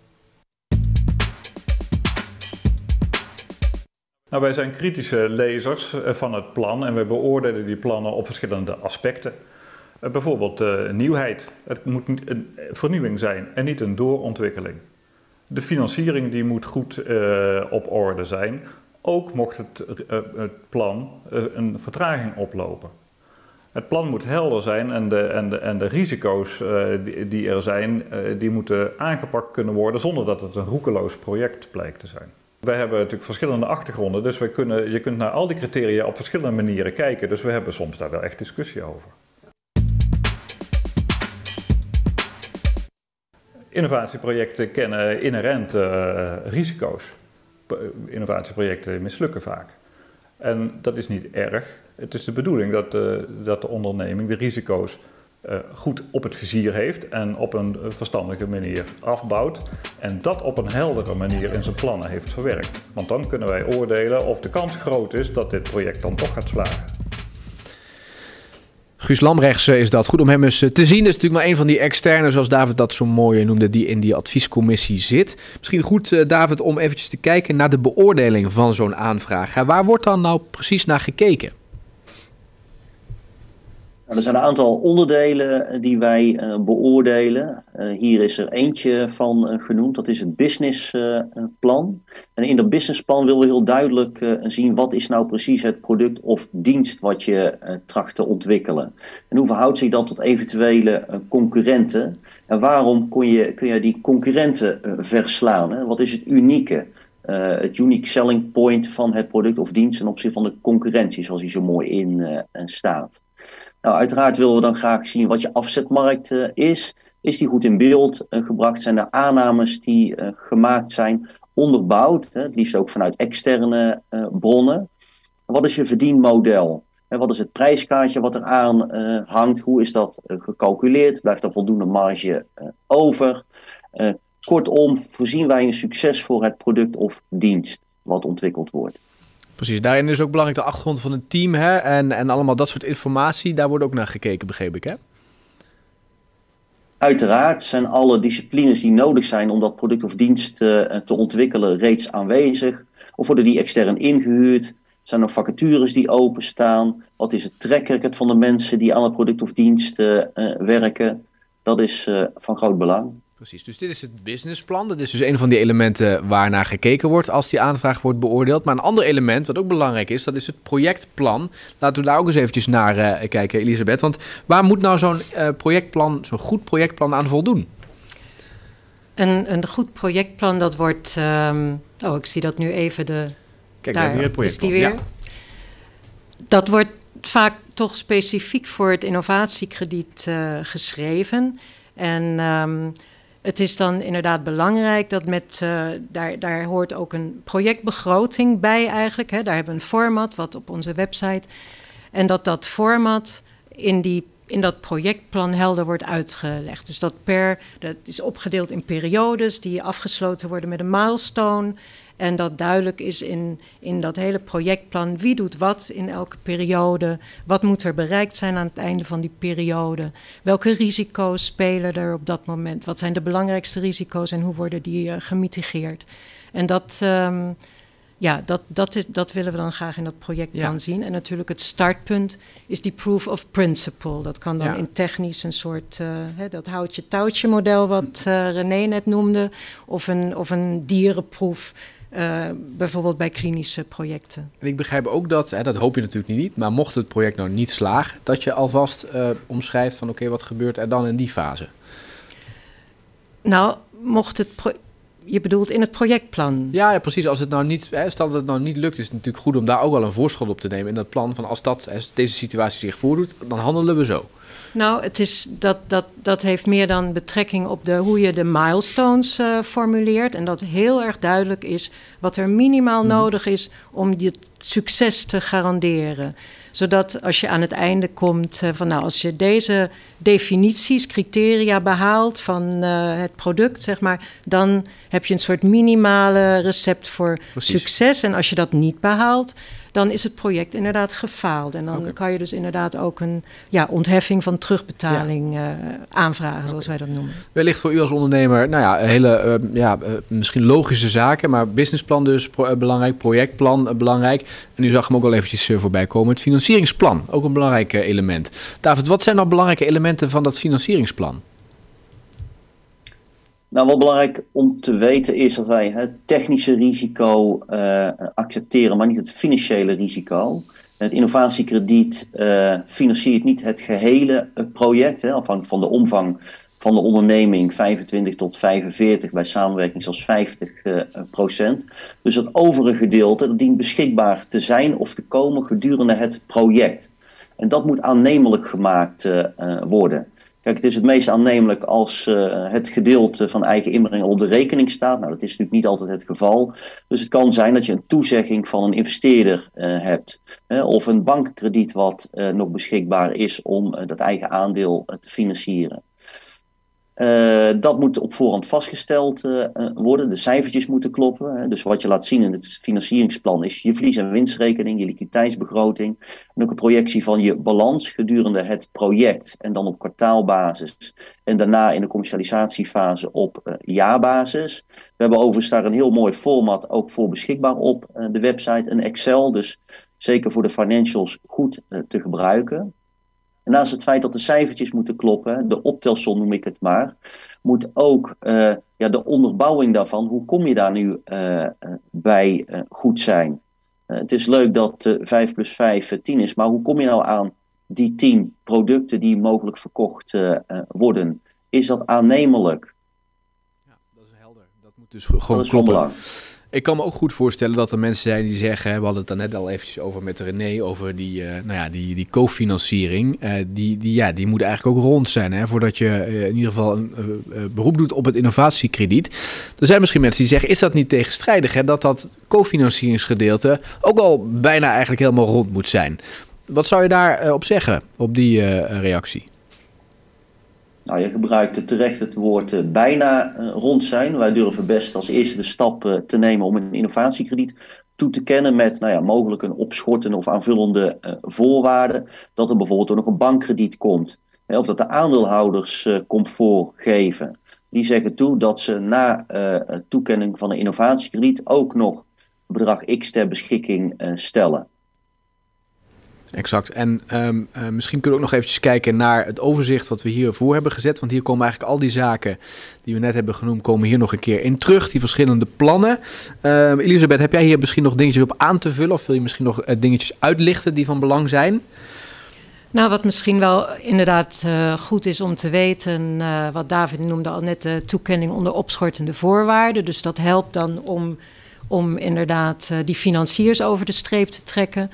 Nou, wij zijn kritische lezers van het plan en wij beoordelen die plannen op verschillende aspecten. Uh, bijvoorbeeld uh, nieuwheid. Het moet een vernieuwing zijn en niet een doorontwikkeling. De financiering die moet goed uh, op orde zijn, ook mocht het, uh, het plan uh, een vertraging oplopen. Het plan moet helder zijn en de, en de, en de risico's uh, die, die er zijn, uh, die moeten aangepakt kunnen worden zonder dat het een roekeloos project blijkt te zijn. Wij hebben natuurlijk verschillende achtergronden, dus wij kunnen, je kunt naar al die criteria op verschillende manieren kijken. Dus we hebben soms daar wel echt discussie over. Innovatieprojecten kennen inherent uh, risico's. Innovatieprojecten mislukken vaak. En dat is niet erg. Het is de bedoeling dat, uh, dat de onderneming de risico's uh, goed op het vizier heeft en op een verstandige manier afbouwt. En dat op een heldere manier in zijn plannen heeft verwerkt. Want dan kunnen wij oordelen of de kans groot is dat dit project dan toch gaat slagen. Guus Lambrechts is dat. Goed om hem eens te zien. Dat is natuurlijk maar een van die externe, zoals David dat zo mooi noemde, die in die adviescommissie zit. Misschien goed, David, om eventjes te kijken naar de beoordeling van zo'n aanvraag. Waar wordt dan nou precies naar gekeken? Nou, er zijn een aantal onderdelen die wij uh, beoordelen. Uh, hier is er eentje van uh, genoemd, dat is het businessplan. Uh, en in dat businessplan willen we heel duidelijk uh, zien wat is nou precies het product of dienst wat je uh, tracht te ontwikkelen. En hoe verhoudt zich dat tot eventuele uh, concurrenten? En waarom kun je, kun je die concurrenten uh, verslaan? Hè? Wat is het unieke? Uh, het unique selling point van het product of dienst ten opzichte van de concurrentie, zoals die zo mooi in uh, staat. Nou, uiteraard willen we dan graag zien wat je afzetmarkt uh, is. Is die goed in beeld uh, gebracht? Zijn er aannames die uh, gemaakt zijn, onderbouwd? Hè? Het liefst ook vanuit externe uh, bronnen. Wat is je verdienmodel? En wat is het prijskaartje wat eraan uh, hangt? Hoe is dat uh, gecalculeerd? Blijft er voldoende marge uh, over? Uh, kortom, voorzien wij een succes voor het product of dienst wat ontwikkeld wordt. Precies, daarin is ook belangrijk de achtergrond van een team, hè? En, en allemaal dat soort informatie. Daar wordt ook naar gekeken, begreep ik, hè? Uiteraard zijn alle disciplines die nodig zijn om dat product of dienst uh, te ontwikkelen reeds aanwezig. Of worden die extern ingehuurd? Zijn er vacatures die openstaan? Wat is het track record van de mensen die aan het product of dienst uh, uh, werken? Dat is uh, van groot belang. Precies, dus dit is het businessplan. Dat is dus een van die elementen waarnaar gekeken wordt als die aanvraag wordt beoordeeld. Maar een ander element wat ook belangrijk is, dat is het projectplan. Laten we daar ook eens eventjes naar uh, kijken, Elisabeth. Want waar moet nou zo'n uh, projectplan, zo'n goed projectplan aan voldoen? Een, een goed projectplan, dat wordt... Um, oh, ik zie dat nu even de... Kijk, daar hier het is die projectplan. weer. Ja. Dat wordt vaak toch specifiek voor het innovatiekrediet uh, geschreven. En um, het is dan inderdaad belangrijk dat met... Uh, daar, daar hoort ook een projectbegroting bij eigenlijk. Hè. Daar hebben we een format, wat op onze website... En dat dat format in die in dat projectplan helder wordt uitgelegd. Dus dat per dat is opgedeeld in periodes die afgesloten worden met een milestone. En dat duidelijk is in, in dat hele projectplan wie doet wat in elke periode. Wat moet er bereikt zijn aan het einde van die periode? Welke risico's spelen er op dat moment? Wat zijn de belangrijkste risico's en hoe worden die uh, gemitigeerd? En dat... Um, Ja, dat, dat, is, dat willen we dan graag in dat projectplan ja. zien. En natuurlijk het startpunt is die proof of principle. Dat kan dan ja. in technisch een soort, uh, hè, dat houtje-touwtje model wat uh, René net noemde. Of een, of een dierenproef, uh, bijvoorbeeld bij klinische projecten. En ik begrijp ook dat, hè, dat hoop je natuurlijk niet, maar mocht het project nou niet slagen, dat je alvast uh, omschrijft van oké, okay, wat gebeurt er dan in die fase? Nou, mocht het... Pro- Je bedoelt in het projectplan? Ja, ja, precies. Als het nou niet, hè, stel dat het nou niet lukt, is het natuurlijk goed om daar ook wel een voorschot op te nemen in dat plan. Van als, dat, als deze situatie zich voordoet, dan handelen we zo. Nou, het is dat, dat, dat heeft meer dan betrekking op de, hoe je de milestones uh, formuleert. En dat heel erg duidelijk is wat er minimaal hmm. nodig is om het succes te garanderen. Zodat als je aan het einde komt uh, van nou, als je deze definities, criteria behaalt van uh, het product, zeg maar, dan heb je een soort minimale recept voor Precies. succes. En als je dat niet behaalt, dan is het project inderdaad gefaald. En dan okay. kan je dus inderdaad ook een ja, ontheffing van terugbetaling ja. uh, aanvragen, okay. zoals wij dat noemen. Wellicht voor u als ondernemer, nou ja, hele uh, ja, uh, misschien logische zaken, maar businessplan dus pro- uh, belangrijk, projectplan uh, belangrijk. En u zag hem ook al eventjes uh, voorbij komen. Het financieringsplan, ook een belangrijk uh, element. David, wat zijn nou belangrijke elementen van dat financieringsplan? Nou, wat belangrijk om te weten is dat wij het technische risico uh, accepteren, maar niet het financiële risico. Het innovatiekrediet uh, financiert niet het gehele uh, project, hè, afhankelijk van de omvang van de onderneming, vijfentwintig tot vijfenveertig, bij samenwerking zelfs vijftig procent. Dus het overige gedeelte dat dient beschikbaar te zijn of te komen gedurende het project. En dat moet aannemelijk gemaakt uh, uh, worden. Kijk, het is het meest aannemelijk als uh, het gedeelte van eigen inbreng op de rekening staat. Nou, dat is natuurlijk niet altijd het geval. Dus het kan zijn dat je een toezegging van een investeerder uh, hebt. Uh, of een bankkrediet wat uh, nog beschikbaar is om uh, dat eigen aandeel uh, te financieren. Uh, dat moet op voorhand vastgesteld uh, worden. De cijfertjes moeten kloppen. Hè. Dus wat je laat zien in het financieringsplan is je verlies- en winstrekening, je liquiditeitsbegroting. En ook een projectie van je balans gedurende het project. En dan op kwartaalbasis. En daarna in de commercialisatiefase op uh, jaarbasis. We hebben overigens daar een heel mooi format ook voor beschikbaar op uh, de website. Een Excel, dus zeker voor de financials goed uh, te gebruiken. En naast het feit dat de cijfertjes moeten kloppen, de optelsom noem ik het maar, moet ook uh, ja, de onderbouwing daarvan, hoe kom je daar nu uh, bij uh, goed zijn. Uh, het is leuk dat uh, vijf plus vijf uh, tien is, maar hoe kom je nou aan die tien producten die mogelijk verkocht uh, uh, worden? Is dat aannemelijk? Ja, dat is helder. Dat moet dus gewoon dat is kloppen. belang. Ik kan me ook goed voorstellen dat er mensen zijn die zeggen, we hadden het daar net al eventjes over met René, over die, uh, nou ja, die, die cofinanciering. Uh, die, die, ja, die moet eigenlijk ook rond zijn, hè, voordat je uh, in ieder geval een uh, uh, beroep doet op het innovatiekrediet. Er zijn misschien mensen die zeggen, is dat niet tegenstrijdig, hè, dat dat cofinancieringsgedeelte ook al bijna eigenlijk helemaal rond moet zijn? Wat zou je daarop uh, op zeggen, op die uh, reactie? Nou, je gebruikt terecht het woord uh, bijna uh, rond zijn. Wij durven best als eerste de stap uh, te nemen om een innovatiekrediet toe te kennen met nou ja, mogelijk een opschortende of aanvullende uh, voorwaarden. Dat er bijvoorbeeld ook nog een bankkrediet komt. Hè, of dat de aandeelhouders uh, comfort geven. Die zeggen toe dat ze na uh, toekenning van een innovatiekrediet ook nog bedrag X ter beschikking uh, stellen. Exact. En um, uh, misschien kunnen we ook nog eventjes kijken naar het overzicht wat we hiervoor hebben gezet. Want hier komen eigenlijk al die zaken die we net hebben genoemd, komen hier nog een keer in terug. Die verschillende plannen. Uh, Elisabeth, heb jij hier misschien nog dingetjes op aan te vullen? Of wil je misschien nog uh, dingetjes uitlichten die van belang zijn? Nou, wat misschien wel inderdaad uh, goed is om te weten, uh, wat David noemde al net, de toekenning onder opschortende voorwaarden. Dus dat helpt dan om, om inderdaad uh, die financiers over de streep te trekken.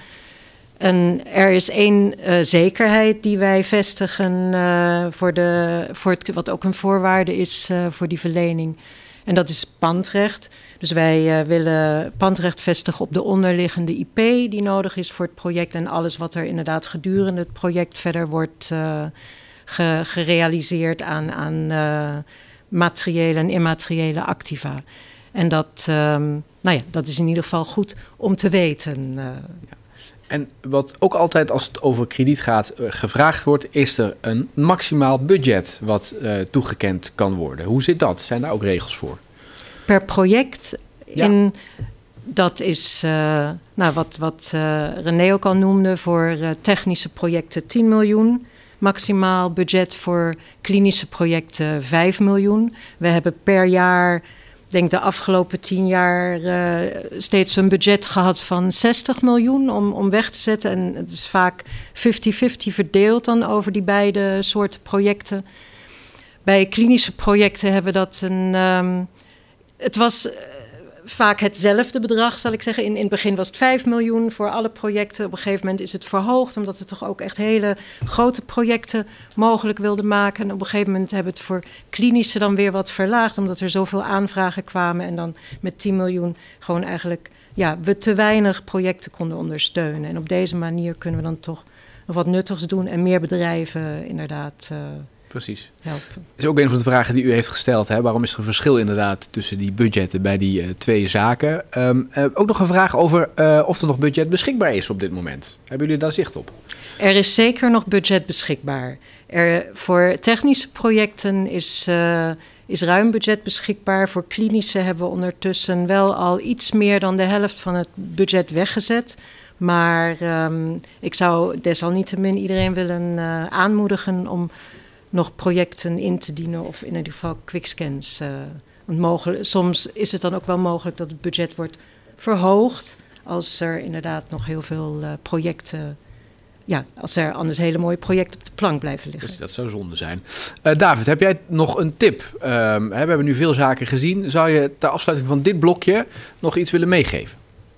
En er is één uh, zekerheid die wij vestigen uh, voor, de, voor het, wat ook een voorwaarde is uh, voor die verlening. En dat is pandrecht. Dus wij uh, willen pandrecht vestigen op de onderliggende I P die nodig is voor het project. En alles wat er inderdaad gedurende het project verder wordt uh, ge, gerealiseerd aan, aan uh, materiële en immateriële activa. En dat, um, nou ja, dat is in ieder geval goed om te weten. Uh, ja. En wat ook altijd als het over krediet gaat uh, gevraagd wordt, is er een maximaal budget wat uh, toegekend kan worden. Hoe zit dat? Zijn daar ook regels voor? Per project, ja. in, dat is uh, nou, wat, wat uh, René ook al noemde, voor uh, technische projecten tien miljoen. Maximaal budget voor klinische projecten vijf miljoen. We hebben per jaar, ik denk de afgelopen tien jaar, uh, steeds een budget gehad van zestig miljoen om, om weg te zetten. En het is vaak vijftig vijftig verdeeld dan over die beide soorten projecten. Bij klinische projecten hebben we dat een... Um, het was uh, vaak hetzelfde bedrag, zal ik zeggen. In, in het begin was het vijf miljoen voor alle projecten. Op een gegeven moment is het verhoogd, omdat we toch ook echt hele grote projecten mogelijk wilden maken. En op een gegeven moment hebben we het voor klinische dan weer wat verlaagd, omdat er zoveel aanvragen kwamen. En dan met tien miljoen gewoon eigenlijk, ja, we te weinig projecten konden ondersteunen. En op deze manier kunnen we dan toch nog wat nuttigs doen en meer bedrijven inderdaad uh, Precies. helpen. Dat is ook een van de vragen die u heeft gesteld. Hè? Waarom is er een verschil inderdaad tussen die budgetten bij die uh, twee zaken? Um, uh, ook nog een vraag over uh, of er nog budget beschikbaar is op dit moment. Hebben jullie daar zicht op? Er is zeker nog budget beschikbaar. Er, voor technische projecten is, uh, is ruim budget beschikbaar. Voor klinische hebben we ondertussen wel al iets meer dan de helft van het budget weggezet. Maar um, ik zou desalniettemin iedereen willen uh, aanmoedigen om nog projecten in te dienen of in ieder geval quickscans. Uh, want mogelijk, soms is het dan ook wel mogelijk dat het budget wordt verhoogd als er inderdaad nog heel veel uh, projecten, ja, als er anders hele mooie projecten op de plank blijven liggen. Dus dat zou zonde zijn. Uh, David, heb jij nog een tip? Um, we hebben nu veel zaken gezien. Zou je ter afsluiting van dit blokje nog iets willen meegeven?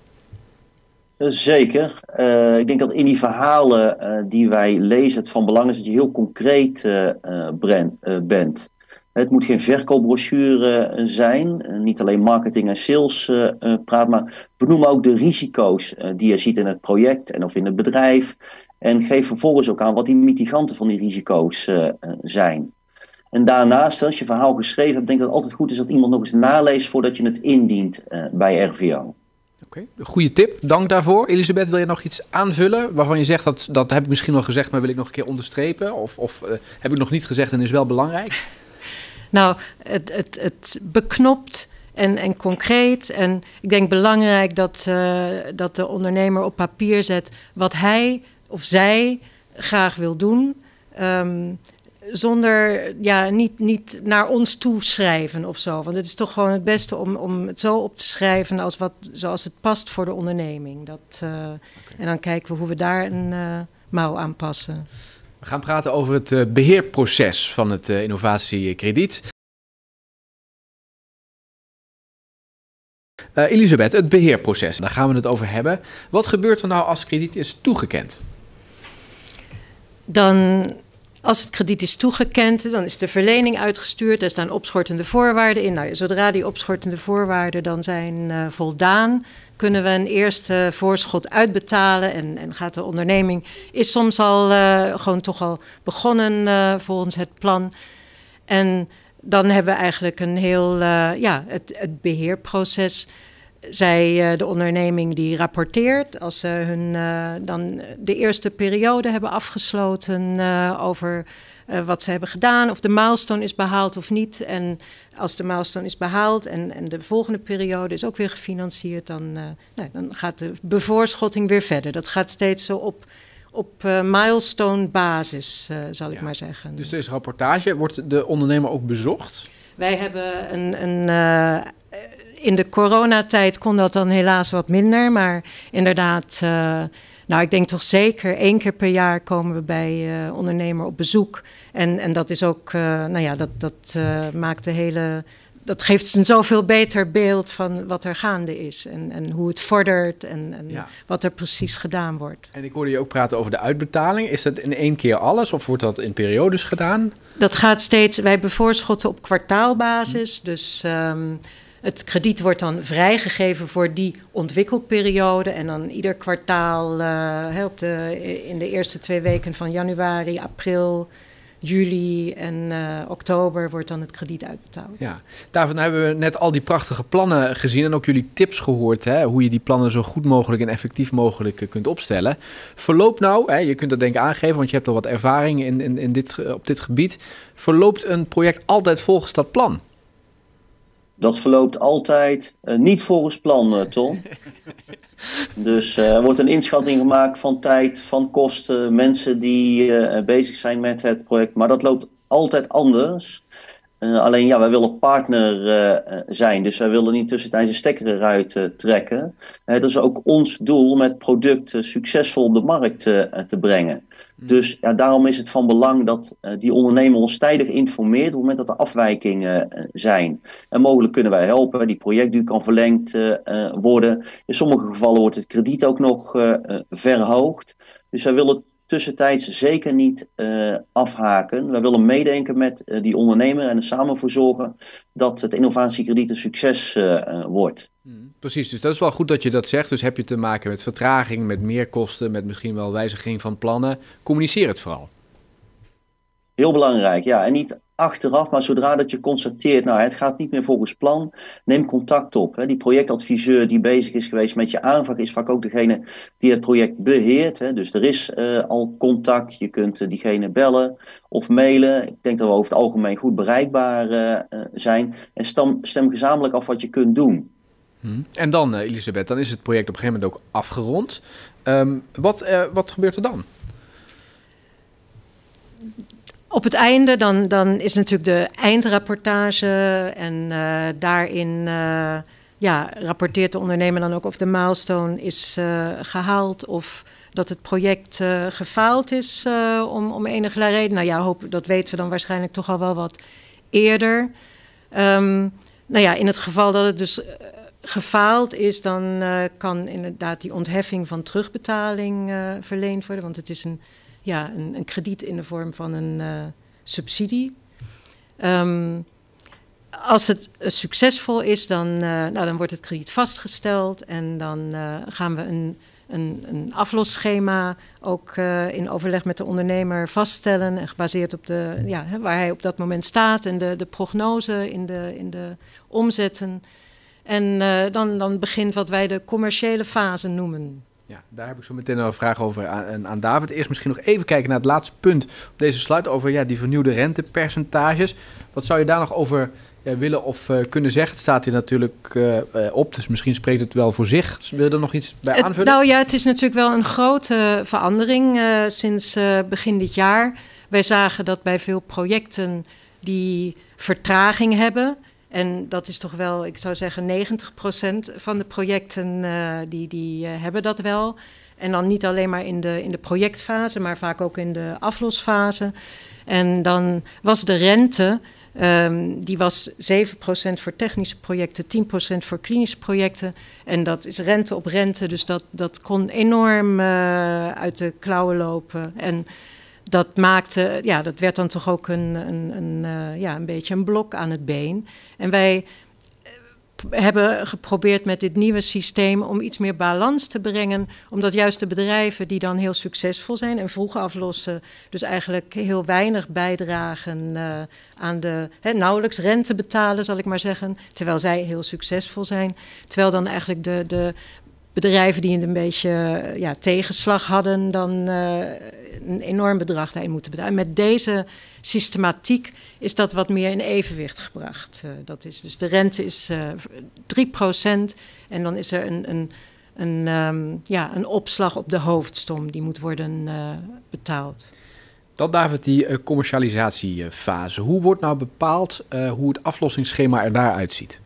Zeker. Uh, ik denk dat in die verhalen uh, die wij lezen het van belang is dat je heel concreet uh, uh, brand, uh, bent. Het moet geen verkoopbrochure uh, zijn. Uh, niet alleen marketing en sales uh, uh, praat, maar benoem ook de risico's uh, die je ziet in het project en of in het bedrijf. En geef vervolgens ook aan wat die mitiganten van die risico's uh, uh, zijn. En daarnaast, als je verhaal geschreven hebt, denk ik dat het altijd goed is dat iemand nog eens naleest voordat je het indient uh, bij R V O. Oké, okay, goede tip. Dank daarvoor. Elisabeth, wil je nog iets aanvullen waarvan je zegt dat dat heb ik misschien al gezegd, maar wil ik nog een keer onderstrepen? Of, of uh, heb ik nog niet gezegd en is wel belangrijk? Nou, het, het, het beknopt en, en concreet. En ik denk belangrijk dat, uh, dat de ondernemer op papier zet wat hij of zij graag wil doen. Um, Zonder, ja, niet, niet naar ons toe schrijven of zo. Want het is toch gewoon het beste om, om het zo op te schrijven als wat, zoals het past voor de onderneming. Dat, uh, okay. En dan kijken we hoe we daar een uh, mouw aan passen. We gaan praten over het uh, beheerproces van het uh, innovatiekrediet. Uh, Elisabeth, het beheerproces, daar gaan we het over hebben. Wat gebeurt er nou als krediet is toegekend? Dan Als het krediet is toegekend, dan is de verlening uitgestuurd. Daar staan opschortende voorwaarden in. Nou, zodra die opschortende voorwaarden dan zijn uh, voldaan, kunnen we een eerste voorschot uitbetalen. En, en gaat de onderneming, is soms al uh, gewoon toch al begonnen uh, volgens het plan. En dan hebben we eigenlijk een heel, uh, ja, het, het beheerproces. Zij, uh, de onderneming die rapporteert, als ze hun uh, dan de eerste periode hebben afgesloten uh, over uh, wat ze hebben gedaan, of de milestone is behaald of niet. En als de milestone is behaald en, en de volgende periode is ook weer gefinancierd, dan, uh, nou, dan gaat de bevoorschotting weer verder. Dat gaat steeds zo op, op uh, milestone basis, uh, zal ik ja. maar zeggen. Dus deze rapportage, wordt de ondernemer ook bezocht? Wij hebben een... een uh, In de coronatijd kon dat dan helaas wat minder. Maar inderdaad, uh, nou ik denk toch zeker één keer per jaar komen we bij uh, ondernemer op bezoek. En, en dat is ook, uh, nou ja, dat, dat uh, maakt de hele... Dat geeft een zoveel beter beeld van wat er gaande is. En, en hoe het vordert en, en ja. wat er precies gedaan wordt. En ik hoorde je ook praten over de uitbetaling. Is dat in één keer alles of wordt dat in periodes gedaan? Dat gaat steeds... Wij bevoorschotten op kwartaalbasis. Hm. Dus... Um, Het krediet wordt dan vrijgegeven voor die ontwikkelperiode. En dan ieder kwartaal uh, op de, in de eerste twee weken van januari, april, juli en uh, oktober wordt dan het krediet uitbetaald. Ja, David, nou hebben we net al die prachtige plannen gezien en ook jullie tips gehoord, hè, hoe je die plannen zo goed mogelijk en effectief mogelijk uh, kunt opstellen. Verloopt nou, hè, je kunt dat denk ik aangeven, want je hebt al wat ervaring in, in, in dit, op dit gebied. Verloopt een project altijd volgens dat plan? Dat verloopt altijd uh, niet volgens plan, uh, Tom. Dus uh, er wordt een inschatting gemaakt van tijd, van kosten, mensen die uh, bezig zijn met het project. Maar dat loopt altijd anders. Uh, alleen ja, wij willen partner uh, zijn, dus wij willen niet tussentijds een stekker eruit uh, trekken. Uh, dat is ook ons doel met producten succesvol op de markt uh, te brengen. Dus ja, daarom is het van belang dat uh, die ondernemer ons tijdig informeert op het moment dat er afwijkingen uh, zijn. En mogelijk kunnen wij helpen, die projectduur kan verlengd uh, uh, worden. In sommige gevallen wordt het krediet ook nog uh, uh, verhoogd. Dus wij willen tussentijds zeker niet uh, afhaken. Wij willen meedenken met uh, die ondernemer en er samen voor zorgen dat het innovatiekrediet een succes uh, uh, wordt. Hmm, precies, dus dat is wel goed dat je dat zegt. Dus heb je te maken met vertraging, met meerkosten, met misschien wel wijziging van plannen. Communiceer het vooral. Heel belangrijk, ja. En niet achteraf, maar zodra dat je constateert, nou, het gaat niet meer volgens plan, neem contact op. Hè. Die projectadviseur die bezig is geweest met je aanvraag is vaak ook degene die het project beheert. Hè. Dus er is uh, al contact, je kunt uh, diegene bellen of mailen. Ik denk dat we over het algemeen goed bereikbaar uh, uh, zijn. En stem, stem gezamenlijk af wat je kunt doen. Hmm. En dan, uh, Elisabeth, dan is het project op een gegeven moment ook afgerond. Um, wat, uh, wat gebeurt er dan? Op het einde dan, dan is natuurlijk de eindrapportage en uh, daarin uh, ja, rapporteert de ondernemer dan ook of de milestone is uh, gehaald of dat het project uh, gefaald is uh, om, om enige reden. Nou ja, hoop, dat weten we dan waarschijnlijk toch al wel wat eerder. Um, nou ja, in het geval dat het dus uh, gefaald is, dan uh, kan inderdaad die ontheffing van terugbetaling uh, verleend worden, want het is een Ja, een, een krediet in de vorm van een uh, subsidie. Um, als het uh, succesvol is, dan, uh, nou, dan wordt het krediet vastgesteld en dan uh, gaan we een, een, een aflosschema ook uh, in overleg met de ondernemer vaststellen en gebaseerd op de, ja, waar hij op dat moment staat en de, de prognose in de, in de omzetten. En uh, dan, dan begint wat wij de commerciële fase noemen. Ja, daar heb ik zo meteen nog een vraag over aan, aan David. Eerst misschien nog even kijken naar het laatste punt op deze slide over ja, die vernieuwde rentepercentages. Wat zou je daar nog over ja, willen of uh, kunnen zeggen? Het staat hier natuurlijk uh, uh, op, dus misschien spreekt het wel voor zich. Wil je er nog iets bij aanvullen? Het, nou ja, het is natuurlijk wel een grote verandering uh, sinds uh, begin dit jaar. Wij zagen dat bij veel projecten die vertraging hebben. En dat is toch wel, ik zou zeggen, negentig procent van de projecten uh, die, die uh, hebben dat wel. En dan niet alleen maar in de, in de projectfase, maar vaak ook in de aflosfase. En dan was de rente, um, die was zeven procent voor technische projecten, tien procent voor klinische projecten. En dat is rente op rente, dus dat, dat kon enorm uh, uit de klauwen lopen. En dat maakte, ja, dat werd dan toch ook een, een, een, uh, ja, een beetje een blok aan het been. En wij hebben geprobeerd met dit nieuwe systeem om iets meer balans te brengen, omdat juist de bedrijven die dan heel succesvol zijn en vroeg aflossen, dus eigenlijk heel weinig bijdragen uh, aan de, he, nauwelijks rente betalen, zal ik maar zeggen, terwijl zij heel succesvol zijn. Terwijl dan eigenlijk de, de bedrijven die een beetje ja, tegenslag hadden, dan uh, een enorm bedrag daarin moeten betalen. Met deze systematiek is dat wat meer in evenwicht gebracht. Uh, dat is, dus de rente is uh, drie procent en dan is er een, een, een, um, ja, een opslag op de hoofdstom die moet worden uh, betaald. Dan David, die uh, commercialisatiefase. Hoe wordt nou bepaald uh, hoe het aflossingsschema er daaruit ziet?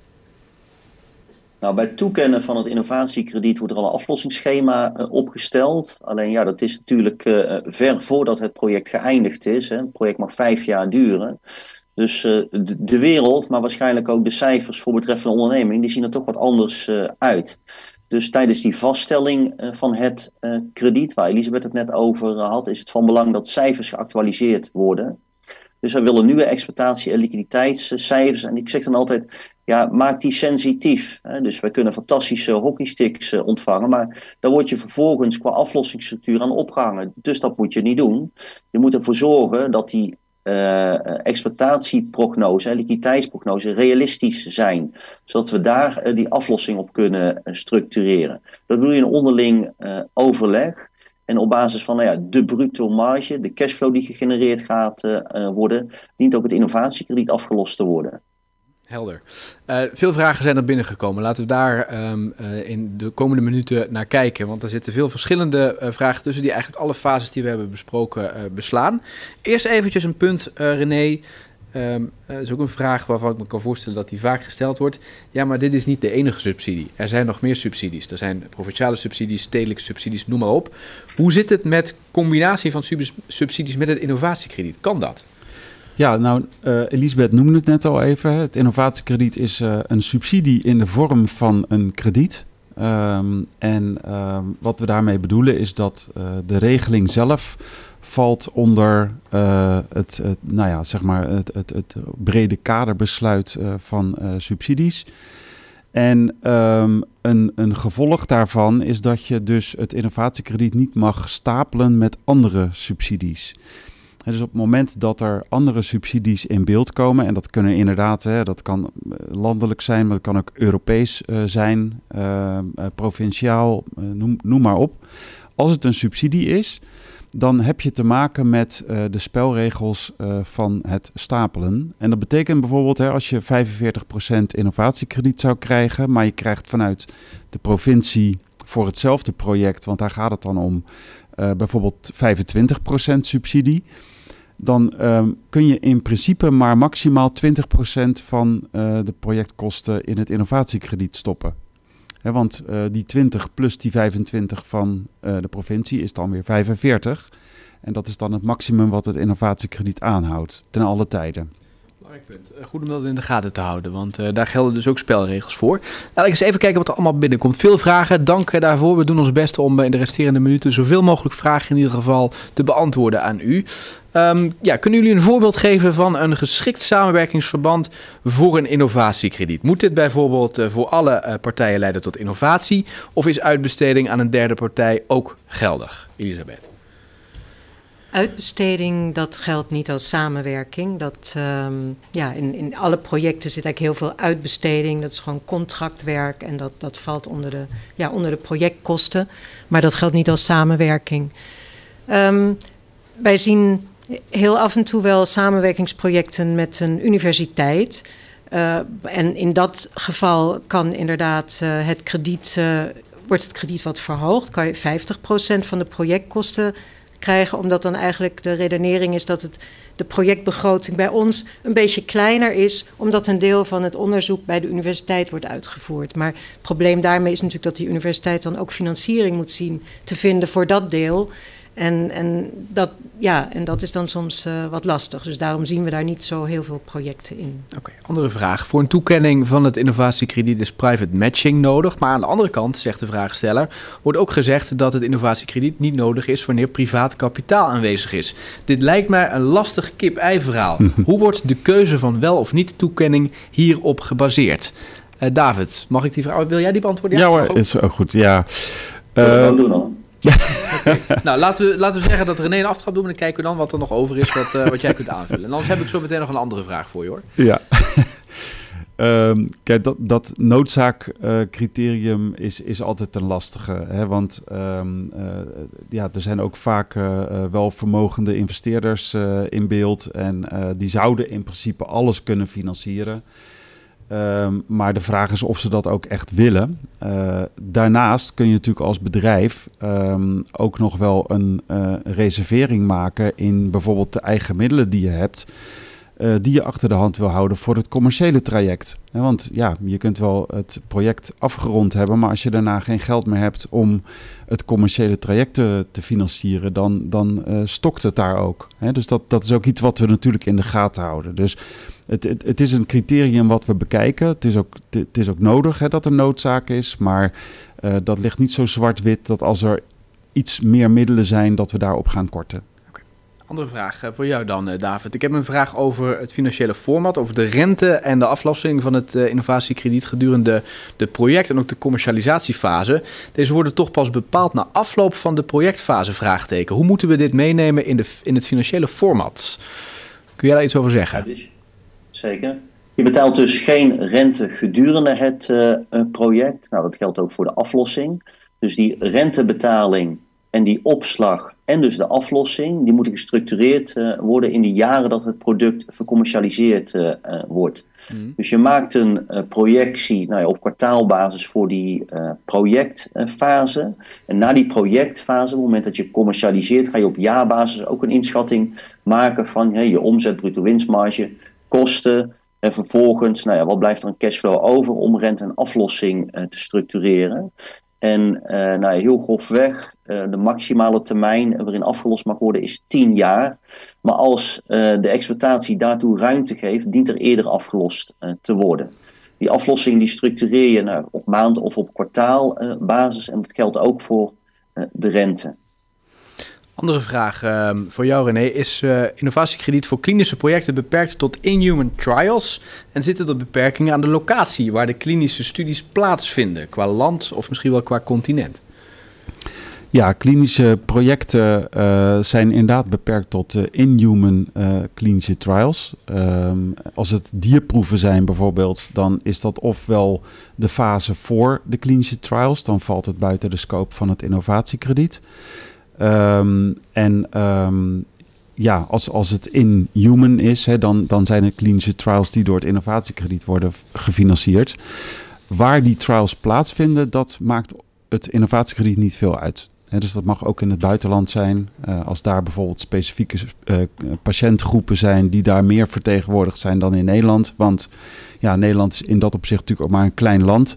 Nou, bij het toekennen van het innovatiekrediet wordt er al een aflossingsschema uh, opgesteld. Alleen ja, dat is natuurlijk uh, ver voordat het project geëindigd is. Hè. Het project mag vijf jaar duren. Dus uh, de, de wereld, maar waarschijnlijk ook de cijfers voor betreffende onderneming, die zien er toch wat anders uh, uit. Dus tijdens die vaststelling uh, van het uh, krediet, waar Elisabeth het net over uh, had, is het van belang dat cijfers geactualiseerd worden. Dus we willen nieuwe exploitatie- en liquiditeitscijfers. En ik zeg dan altijd, ja, maak die sensitief. Hè? Dus wij kunnen fantastische hockeysticks uh, ontvangen, maar daar word je vervolgens qua aflossingsstructuur aan opgehangen. Dus dat moet je niet doen. Je moet ervoor zorgen dat die uh, exploitatieprognose en liquiditeitsprognose realistisch zijn. Zodat we daar uh, die aflossing op kunnen uh, structureren. Dat doe je in onderling uh, overleg. En op basis van nou ja, de bruto marge, de cashflow die gegenereerd gaat uh, worden, dient ook het innovatiekrediet afgelost te worden. Helder. Uh, veel vragen zijn er binnengekomen. Laten we daar um, uh, in de komende minuten naar kijken. Want er zitten veel verschillende uh, vragen tussen die eigenlijk alle fases die we hebben besproken uh, beslaan. Eerst eventjes een punt, uh, René. Um, uh, dat is ook een vraag waarvan ik me kan voorstellen dat die vaak gesteld wordt. Ja, maar dit is niet de enige subsidie. Er zijn nog meer subsidies. Er zijn provinciale subsidies, stedelijke subsidies, noem maar op. Hoe zit het met combinatie van sub- subsidies met het innovatiekrediet? Kan dat? Ja, nou, uh, Elisabeth noemde het net al even. Het innovatiekrediet is uh, een subsidie in de vorm van een krediet. Um, en uh, wat we daarmee bedoelen is dat uh, de regeling zelf valt onder uh, het, het, nou ja, zeg maar het, het, het brede kaderbesluit uh, van uh, subsidies. En um, een, een gevolg daarvan is dat je dus het innovatiekrediet niet mag stapelen met andere subsidies. En dus op het moment dat er andere subsidies in beeld komen, en dat kunnen inderdaad, hè, dat kan landelijk zijn, maar dat kan ook Europees uh, zijn, uh, uh, provinciaal, uh, noem, noem maar op. Als het een subsidie is, dan heb je te maken met uh, de spelregels uh, van het stapelen. En dat betekent bijvoorbeeld, hè, als je vijfenveertig procent innovatiekrediet zou krijgen, maar je krijgt vanuit de provincie voor hetzelfde project, want daar gaat het dan om, uh, bijvoorbeeld vijfentwintig procent subsidie, dan uh, kun je in principe maar maximaal twintig procent van uh, de projectkosten in het innovatiekrediet stoppen. He, want uh, die twintig plus die vijfentwintig van uh, de provincie is dan weer vijfenveertig. En dat is dan het maximum wat het innovatiekrediet aanhoudt, ten alle tijden. Belangrijk punt. Goed om dat in de gaten te houden, want uh, daar gelden dus ook spelregels voor. Laat ik eens even kijken wat er allemaal binnenkomt. Veel vragen, dank daarvoor. We doen ons best om uh, in de resterende minuten zoveel mogelijk vragen in ieder geval te beantwoorden aan u. Um, ja, kunnen jullie een voorbeeld geven van een geschikt samenwerkingsverband voor een innovatiekrediet? Moet dit bijvoorbeeld uh, voor alle uh, partijen leiden tot innovatie? Of is uitbesteding aan een derde partij ook geldig? Elisabeth. Uitbesteding, dat geldt niet als samenwerking. Dat, um, ja, in, in alle projecten zit eigenlijk heel veel uitbesteding. Dat is gewoon contractwerk en dat, dat valt onder de, ja, onder de projectkosten. Maar dat geldt niet als samenwerking. Um, wij zien heel af en toe wel samenwerkingsprojecten met een universiteit. Uh, en in dat geval kan inderdaad uh, het krediet, uh, wordt het krediet wat verhoogd. Kan je vijftig procent van de projectkosten krijgen, omdat dan eigenlijk de redenering is dat het, de projectbegroting bij ons een beetje kleiner is, omdat een deel van het onderzoek bij de universiteit wordt uitgevoerd. Maar het probleem daarmee is natuurlijk dat die universiteit dan ook financiering moet zien te vinden voor dat deel. En, en, dat, ja, en dat is dan soms uh, wat lastig. Dus daarom zien we daar niet zo heel veel projecten in. Oké, okay, andere vraag. Voor een toekenning van het innovatiekrediet is private matching nodig. Maar aan de andere kant, zegt de vraagsteller, wordt ook gezegd dat het innovatiekrediet niet nodig is wanneer privaat kapitaal aanwezig is. Dit lijkt mij een lastig kip-ei verhaal. Hoe wordt de keuze van wel of niet toekenning hierop gebaseerd? Uh, David, mag ik die vraag? Wil jij die beantwoorden? Ja, ja hoor, is ook goed. Ja. Uh, dat ook doen dan. Okay. Nou, laten we, laten we zeggen dat René een aftrap doet en dan kijken we dan wat er nog over is, wat, uh, wat jij kunt aanvullen. En anders heb ik zo meteen nog een andere vraag voor je, hoor. Ja. um, kijk, dat, dat noodzaakcriterium uh, is, is altijd een lastige. Hè? Want um, uh, ja, er zijn ook vaak uh, welvermogende investeerders uh, in beeld. En uh, die zouden in principe alles kunnen financieren. Um, maar de vraag is of ze dat ook echt willen. Uh, daarnaast kun je natuurlijk als bedrijf um, ook nog wel een uh, reservering maken in bijvoorbeeld de eigen middelen die je hebt, uh, die je achter de hand wil houden voor het commerciële traject. En want ja, je kunt wel het project afgerond hebben, maar als je daarna geen geld meer hebt om het commerciële traject te, te financieren, dan, dan uh, stokt het daar ook. Hè? Dus dat, dat is ook iets wat we natuurlijk in de gaten houden. Dus Het, het, het is een criterium wat we bekijken. Het is ook, het is ook nodig hè, dat er noodzaak is. Maar uh, dat ligt niet zo zwart-wit dat als er iets meer middelen zijn, dat we daarop gaan korten. Okay. Andere vraag uh, voor jou dan, uh, David. Ik heb een vraag over het financiële format, over de rente en de aflossing van het uh, innovatiekrediet gedurende de project- en ook de commercialisatiefase. Deze worden toch pas bepaald na afloop van de projectfase, vraagteken. Hoe moeten we dit meenemen in, de, in het financiële format? Kun jij daar iets over zeggen? Ja, dus. Zeker. Je betaalt dus geen rente gedurende het uh, project. Nou, dat geldt ook voor de aflossing. Dus die rentebetaling en die opslag en dus de aflossing, die moeten gestructureerd uh, worden in de jaren dat het product vercommercialiseerd uh, uh, wordt. Mm. Dus je maakt een uh, projectie nou ja, op kwartaalbasis voor die uh, projectfase. En na die projectfase, op het moment dat je commercialiseert, ga je op jaarbasis ook een inschatting maken van hey, je omzet, bruto winstmarge, kosten en vervolgens, nou ja, wat blijft er een cashflow over om rente en aflossing uh, te structureren. En uh, nou ja, heel grofweg, uh, de maximale termijn waarin afgelost mag worden is tien jaar. Maar als uh, de exploitatie daartoe ruimte geeft, dient er eerder afgelost uh, te worden. Die aflossing die structureer je nou, op maand- of op kwartaalbasis uh, en dat geldt ook voor uh, de rente. Andere vraag uh, voor jou, René. Is uh, innovatiekrediet voor klinische projecten beperkt tot in-human trials? En zitten er beperkingen aan de locatie waar de klinische studies plaatsvinden? Qua land of misschien wel qua continent? Ja, klinische projecten uh, zijn inderdaad beperkt tot uh, in-human uh, klinische trials. Um, als het dierproeven zijn bijvoorbeeld, dan is dat ofwel de fase voor de klinische trials. Dan valt het buiten de scope van het innovatiekrediet. Um, en um, ja, als, als het in human is, hè, dan, dan zijn er klinische trials die door het innovatiekrediet worden gefinancierd. Waar die trials plaatsvinden, dat maakt het innovatiekrediet niet veel uit. Hè, dus dat mag ook in het buitenland zijn. Uh, als daar bijvoorbeeld specifieke uh, patiëntgroepen zijn die daar meer vertegenwoordigd zijn dan in Nederland. Want ja, Nederland is in dat opzicht natuurlijk ook maar een klein land.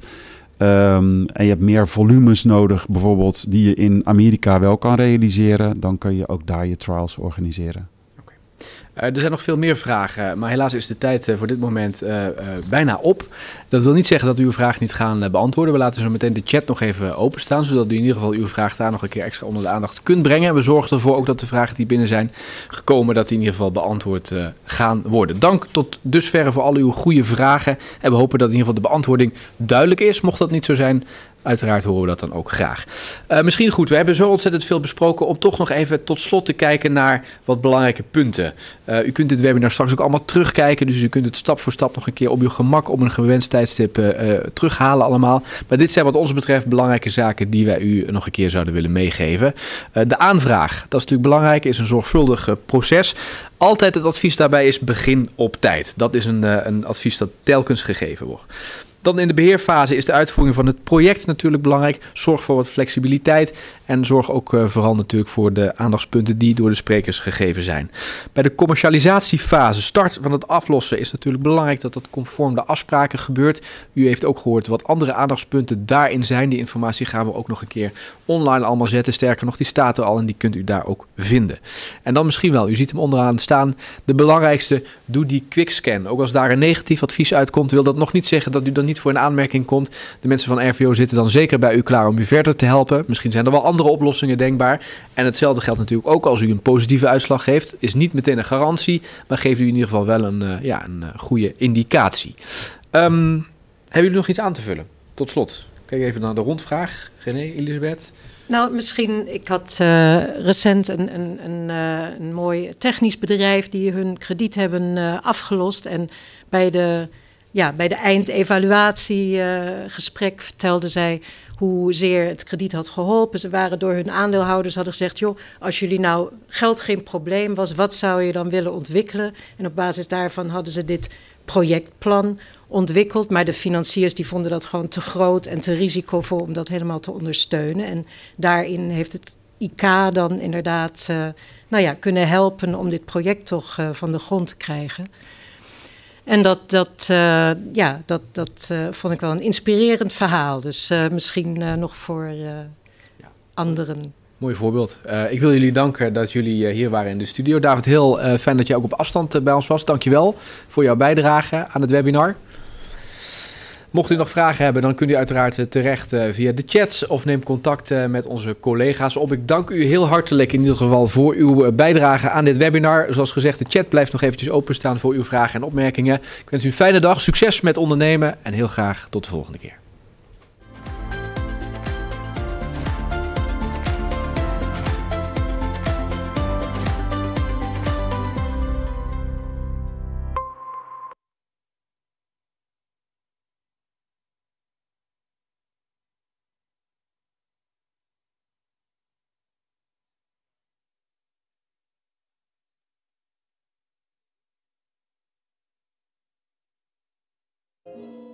Um, en je hebt meer volumes nodig, bijvoorbeeld, die je in Amerika wel kan realiseren. Dan kun je ook daar je trials organiseren. Okay. Uh, er zijn nog veel meer vragen, maar helaas is de tijd uh, voor dit moment uh, uh, bijna op. Dat wil niet zeggen dat we uw vraag niet gaan uh, beantwoorden. We laten zo meteen de chat nog even openstaan, zodat u in ieder geval uw vraag daar nog een keer extra onder de aandacht kunt brengen. En we zorgen ervoor ook dat de vragen die binnen zijn gekomen, dat die in ieder geval beantwoord uh, gaan worden. Dank tot dusverre voor al uw goede vragen. En we hopen dat in ieder geval de beantwoording duidelijk is. Mocht dat niet zo zijn, uiteraard horen we dat dan ook graag. Uh, misschien goed, we hebben zo ontzettend veel besproken om toch nog even tot slot te kijken naar wat belangrijke punten. Uh, u kunt dit webinar straks ook allemaal terugkijken, dus u kunt het stap voor stap nog een keer op uw gemak op een gewenst tijdstip uh, uh, terughalen allemaal. Maar dit zijn wat ons betreft belangrijke zaken die wij u nog een keer zouden willen meegeven. Uh, de aanvraag, dat is natuurlijk belangrijk, is een zorgvuldig uh, proces. Altijd het advies daarbij is begin op tijd. Dat is een, uh, een advies dat telkens gegeven wordt. Dan in de beheerfase is de uitvoering van het project natuurlijk belangrijk. Zorg voor wat flexibiliteit en zorg ook uh, vooral natuurlijk voor de aandachtspunten die door de sprekers gegeven zijn. Bij de commercialisatiefase, start van het aflossen, is natuurlijk belangrijk dat dat conform de afspraken gebeurt. U heeft ook gehoord wat andere aandachtspunten daarin zijn. Die informatie gaan we ook nog een keer online allemaal zetten. Sterker nog, die staat er al en die kunt u daar ook vinden. En dan misschien wel, u ziet hem onderaan staan, de belangrijkste, doe die quickscan. Ook als daar een negatief advies uitkomt, wil dat nog niet zeggen dat u dan niet voor een aanmerking komt. De mensen van R V O zitten dan zeker bij u klaar om u verder te helpen. Misschien zijn er wel andere oplossingen denkbaar. En hetzelfde geldt natuurlijk ook als u een positieve uitslag geeft. Is niet meteen een garantie, maar geeft u in ieder geval wel een, uh, ja, een uh, goede indicatie. Um, hebben jullie nog iets aan te vullen? Tot slot, kijk even naar de rondvraag. René, Elisabeth? Nou, misschien, ik had uh, recent een, een, een, uh, een mooi technisch bedrijf die hun krediet hebben uh, afgelost. En bij de, ja, bij de eindevaluatiegesprek uh, vertelde zij hoezeer het krediet had geholpen. Ze waren door hun aandeelhouders, hadden gezegd, joh, als jullie nou geld geen probleem was, wat zou je dan willen ontwikkelen? En op basis daarvan hadden ze dit projectplan ontwikkeld, maar de financiers die vonden dat gewoon te groot en te risicovol om dat helemaal te ondersteunen. En daarin heeft het I K dan inderdaad uh, nou ja, kunnen helpen om dit project toch uh, van de grond te krijgen. En dat, dat, uh, ja, dat, dat uh, vond ik wel een inspirerend verhaal. Dus uh, misschien uh, nog voor uh, ja. anderen. Mooi voorbeeld. Uh, ik wil jullie danken dat jullie uh, hier waren in de studio. David, heel uh, fijn dat je ook op afstand uh, bij ons was. Dank je wel voor jouw bijdrage aan het webinar. Mocht u nog vragen hebben, dan kunt u uiteraard uh, terecht uh, via de chats of neem contact uh, met onze collega's op. Ik dank u heel hartelijk in ieder geval voor uw uh, bijdrage aan dit webinar. Zoals gezegd, de chat blijft nog eventjes openstaan voor uw vragen en opmerkingen. Ik wens u een fijne dag, succes met ondernemen en heel graag tot de volgende keer. Thank you.